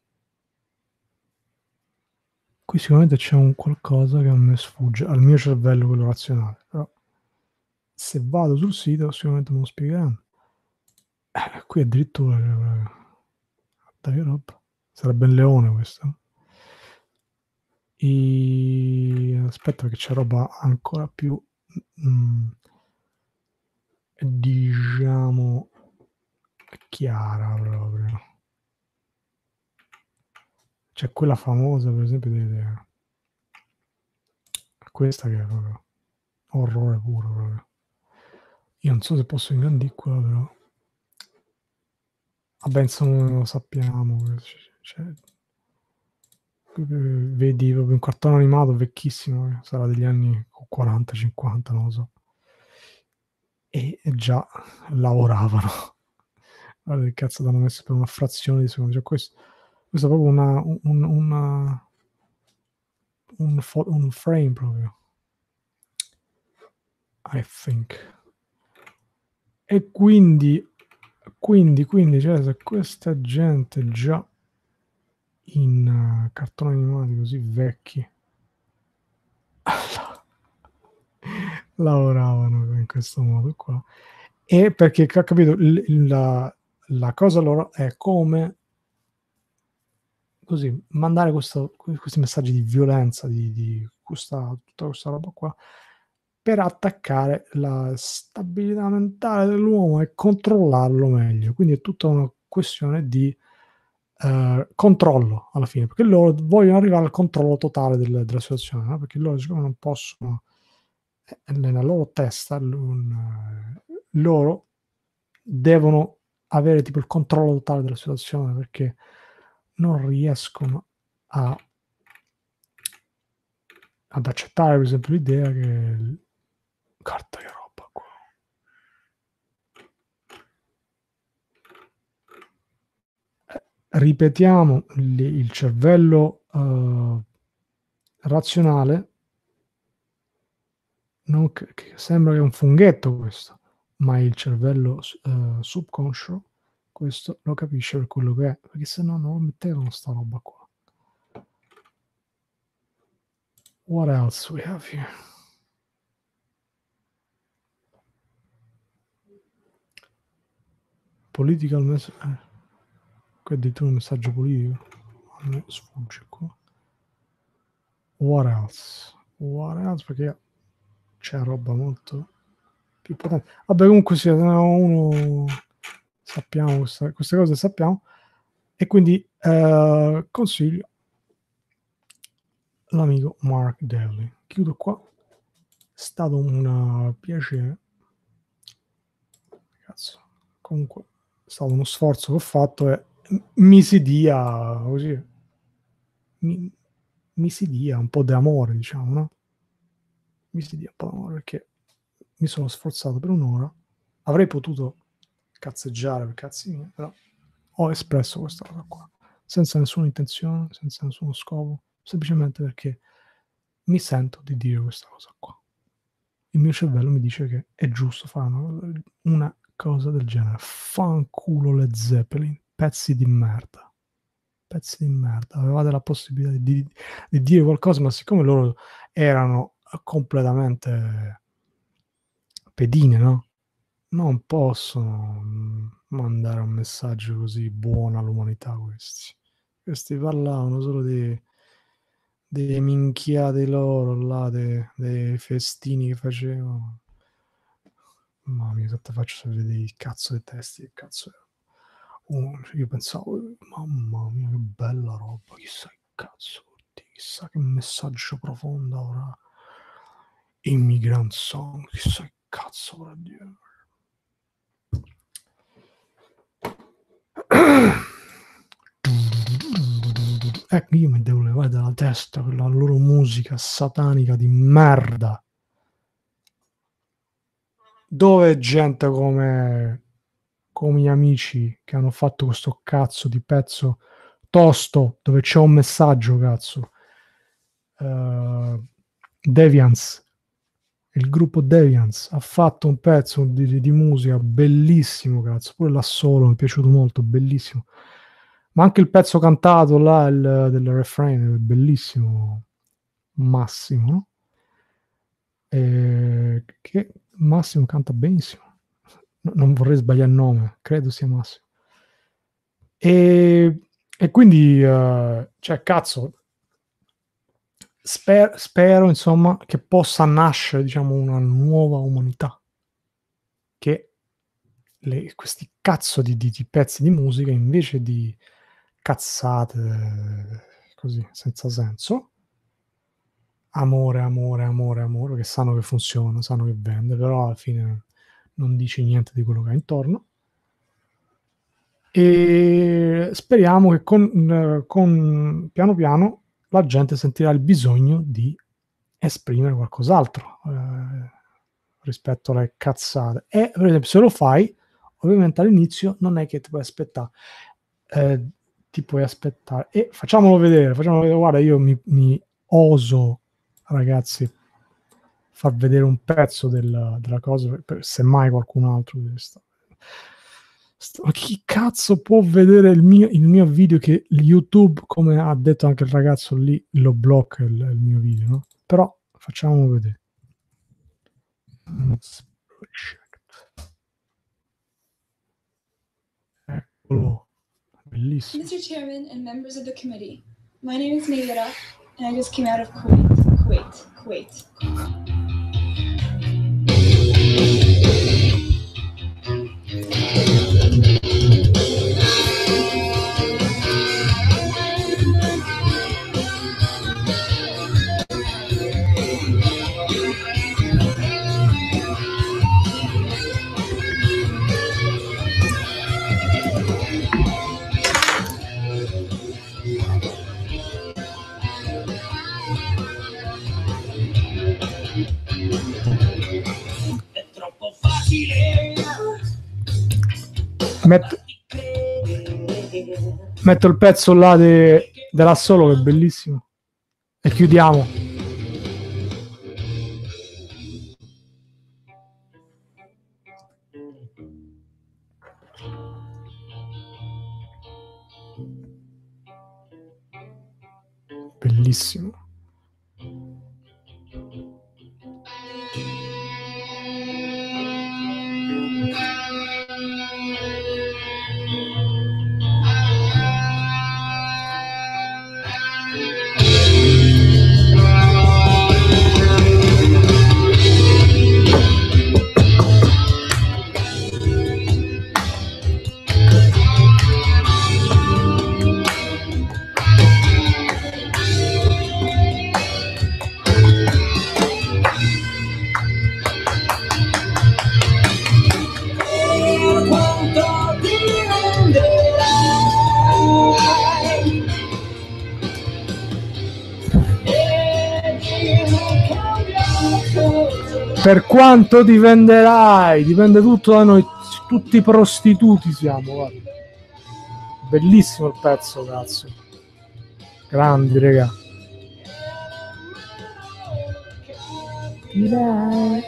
Qui sicuramente c'è un qualcosa che a me sfugge, al mio cervello, quello razionale, però se vado sul sito sicuramente me lo spiegheranno. Eh, qui addirittura dai, che roba, sarebbe il leone questo. E aspetta che c'è roba ancora più mm, diciamo chiara proprio. C'è quella famosa, per esempio, delle, questa che è proprio orrore puro proprio. Io non so se posso ingrandire qua, però vabbè, insomma, lo sappiamo. Cioè, vedi proprio un cartone animato vecchissimo, sarà degli anni quaranta cinquanta, non lo so, e già lavoravano. Guarda che cazzo l'hanno messo per una frazione di secondo, cioè questo, questo è proprio una, un, una, un, fo- un frame proprio, I think. E quindi quindi, quindi cioè, se questa gente già in uh, cartoni animati così vecchi lavoravano in questo modo qua, e perché ho capito l- la, la cosa loro è come così mandare questo, questi messaggi di violenza, di, di questa, tutta questa roba qua, per attaccare la stabilità mentale dell'uomo e controllarlo meglio. Quindi è tutta una questione di eh, controllo alla fine, perché loro vogliono arrivare al controllo totale del, della situazione, no? Perché loro siccome non possono, eh, nella loro testa, un, loro devono avere tipo il controllo totale della situazione, perché non riescono a, ad accettare per esempio l'idea che carta che roba qua eh, ripetiamo il, il cervello uh, razionale non che, che sembra che è un funghetto questo, ma il cervello uh, subconscio questo lo capisce per quello che è, perché se no non lo mettevano sta roba qua. What else we have here? Political message. Eh. Qui addirittura un messaggio politico. A me sfugge qua. What else? What else? Perché c'è roba molto più potente. Vabbè, comunque se uno sappiamo questa, queste cose, sappiamo. E quindi eh, consiglio l'amico Mark Devlin. Chiudo qua. È stato un piacere. Cazzo. Comunque è stato uno sforzo che ho fatto e mi si dia così mi, mi si dia un po' di amore, diciamo, no? Mi si dia un po' di amore perché mi sono sforzato per un'ora, avrei potuto cazzeggiare per cazzi miei, però ho espresso questa cosa qua senza nessuna intenzione, senza nessuno scopo, semplicemente perché mi sento di dire questa cosa qua. Il mio cervello mi dice che è giusto fare una cosa, una cosa del genere. Fanculo Led Zeppelin, pezzi di merda. Pezzi di merda. Avevate la possibilità di, di dire qualcosa, ma siccome loro erano completamente pedine, no? Non possono mandare un messaggio così buono all'umanità questi. Questi parlavano solo di delle minchiate loro là, dei, dei festini che facevano. Mamma mia, che te faccio vedere il cazzo dei testi, che cazzo era. Oh, io pensavo, mamma mia, che bella roba, chissà che cazzo, chissà che messaggio profondo avrà Immigrant Song, chissà che cazzo avrà dire. Ecco, io mi devo levare dalla testa quella loro musica satanica di merda, dove gente come come gli amici che hanno fatto questo cazzo di pezzo tosto dove c'è un messaggio, cazzo, uh, Deviance, il gruppo Deviance ha fatto un pezzo di, di musica bellissimo, cazzo, pure l'assolo mi è piaciuto molto, bellissimo, ma anche il pezzo cantato là il, del refrain è bellissimo, Massimo, no? E che Massimo canta benissimo, no, non vorrei sbagliare il nome, credo sia Massimo. E, e quindi, uh, cioè, cazzo, sper, spero, insomma, che possa nascere, diciamo, una nuova umanità, che le, questi cazzo di, di, di pezzi di musica, invece di cazzate così, senza senso, amore, amore, amore, amore, che sanno che funziona, sanno che vende, però alla fine non dice niente di quello che ha intorno. E speriamo che con, con piano piano la gente sentirà il bisogno di esprimere qualcos'altro eh, rispetto alle cazzate. E per esempio, se lo fai, ovviamente all'inizio non è che ti puoi aspettare, eh, ti puoi aspettare e facciamolo vedere, facciamolo vedere. Guarda, io mi, mi oso, ragazzi, far vedere un pezzo della, della cosa, per, per, se mai qualcun altro sta. Ma chi cazzo può vedere il mio, il mio video che YouTube, come ha detto anche il ragazzo lì, lo blocca il, il mio video, no? Però facciamo vedere. Eccolo, bellissimo. mister Chairman and members of the committee, my name is Nayera and I just came out of Kuwait, Kuwait, Kuwait. Metto, metto il pezzo là de, della solo, che è bellissimo, e chiudiamo. Bellissimo. Per quanto ti venderai? Dipende tutto da noi, tutti prostituti siamo, guarda. Bellissimo il pezzo, cazzo. Grandi, raga. Direi.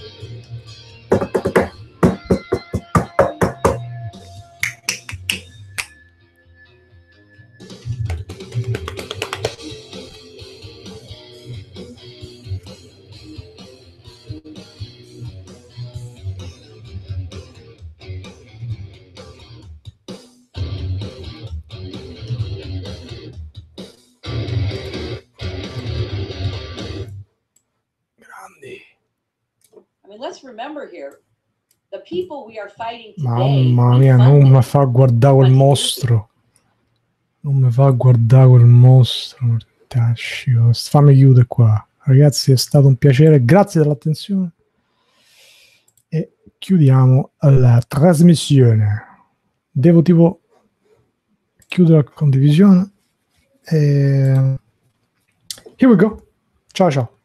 Let's remember here, the people we are fighting today. Mamma mia, non mi fa guardare quel mostro. Non mi fa guardare quel mostro. Fammi chiudere qua. Ragazzi, è stato un piacere. Grazie dell'attenzione. E chiudiamo la trasmissione. Devo tipo chiudere la condivisione. E... Here we go. Ciao ciao.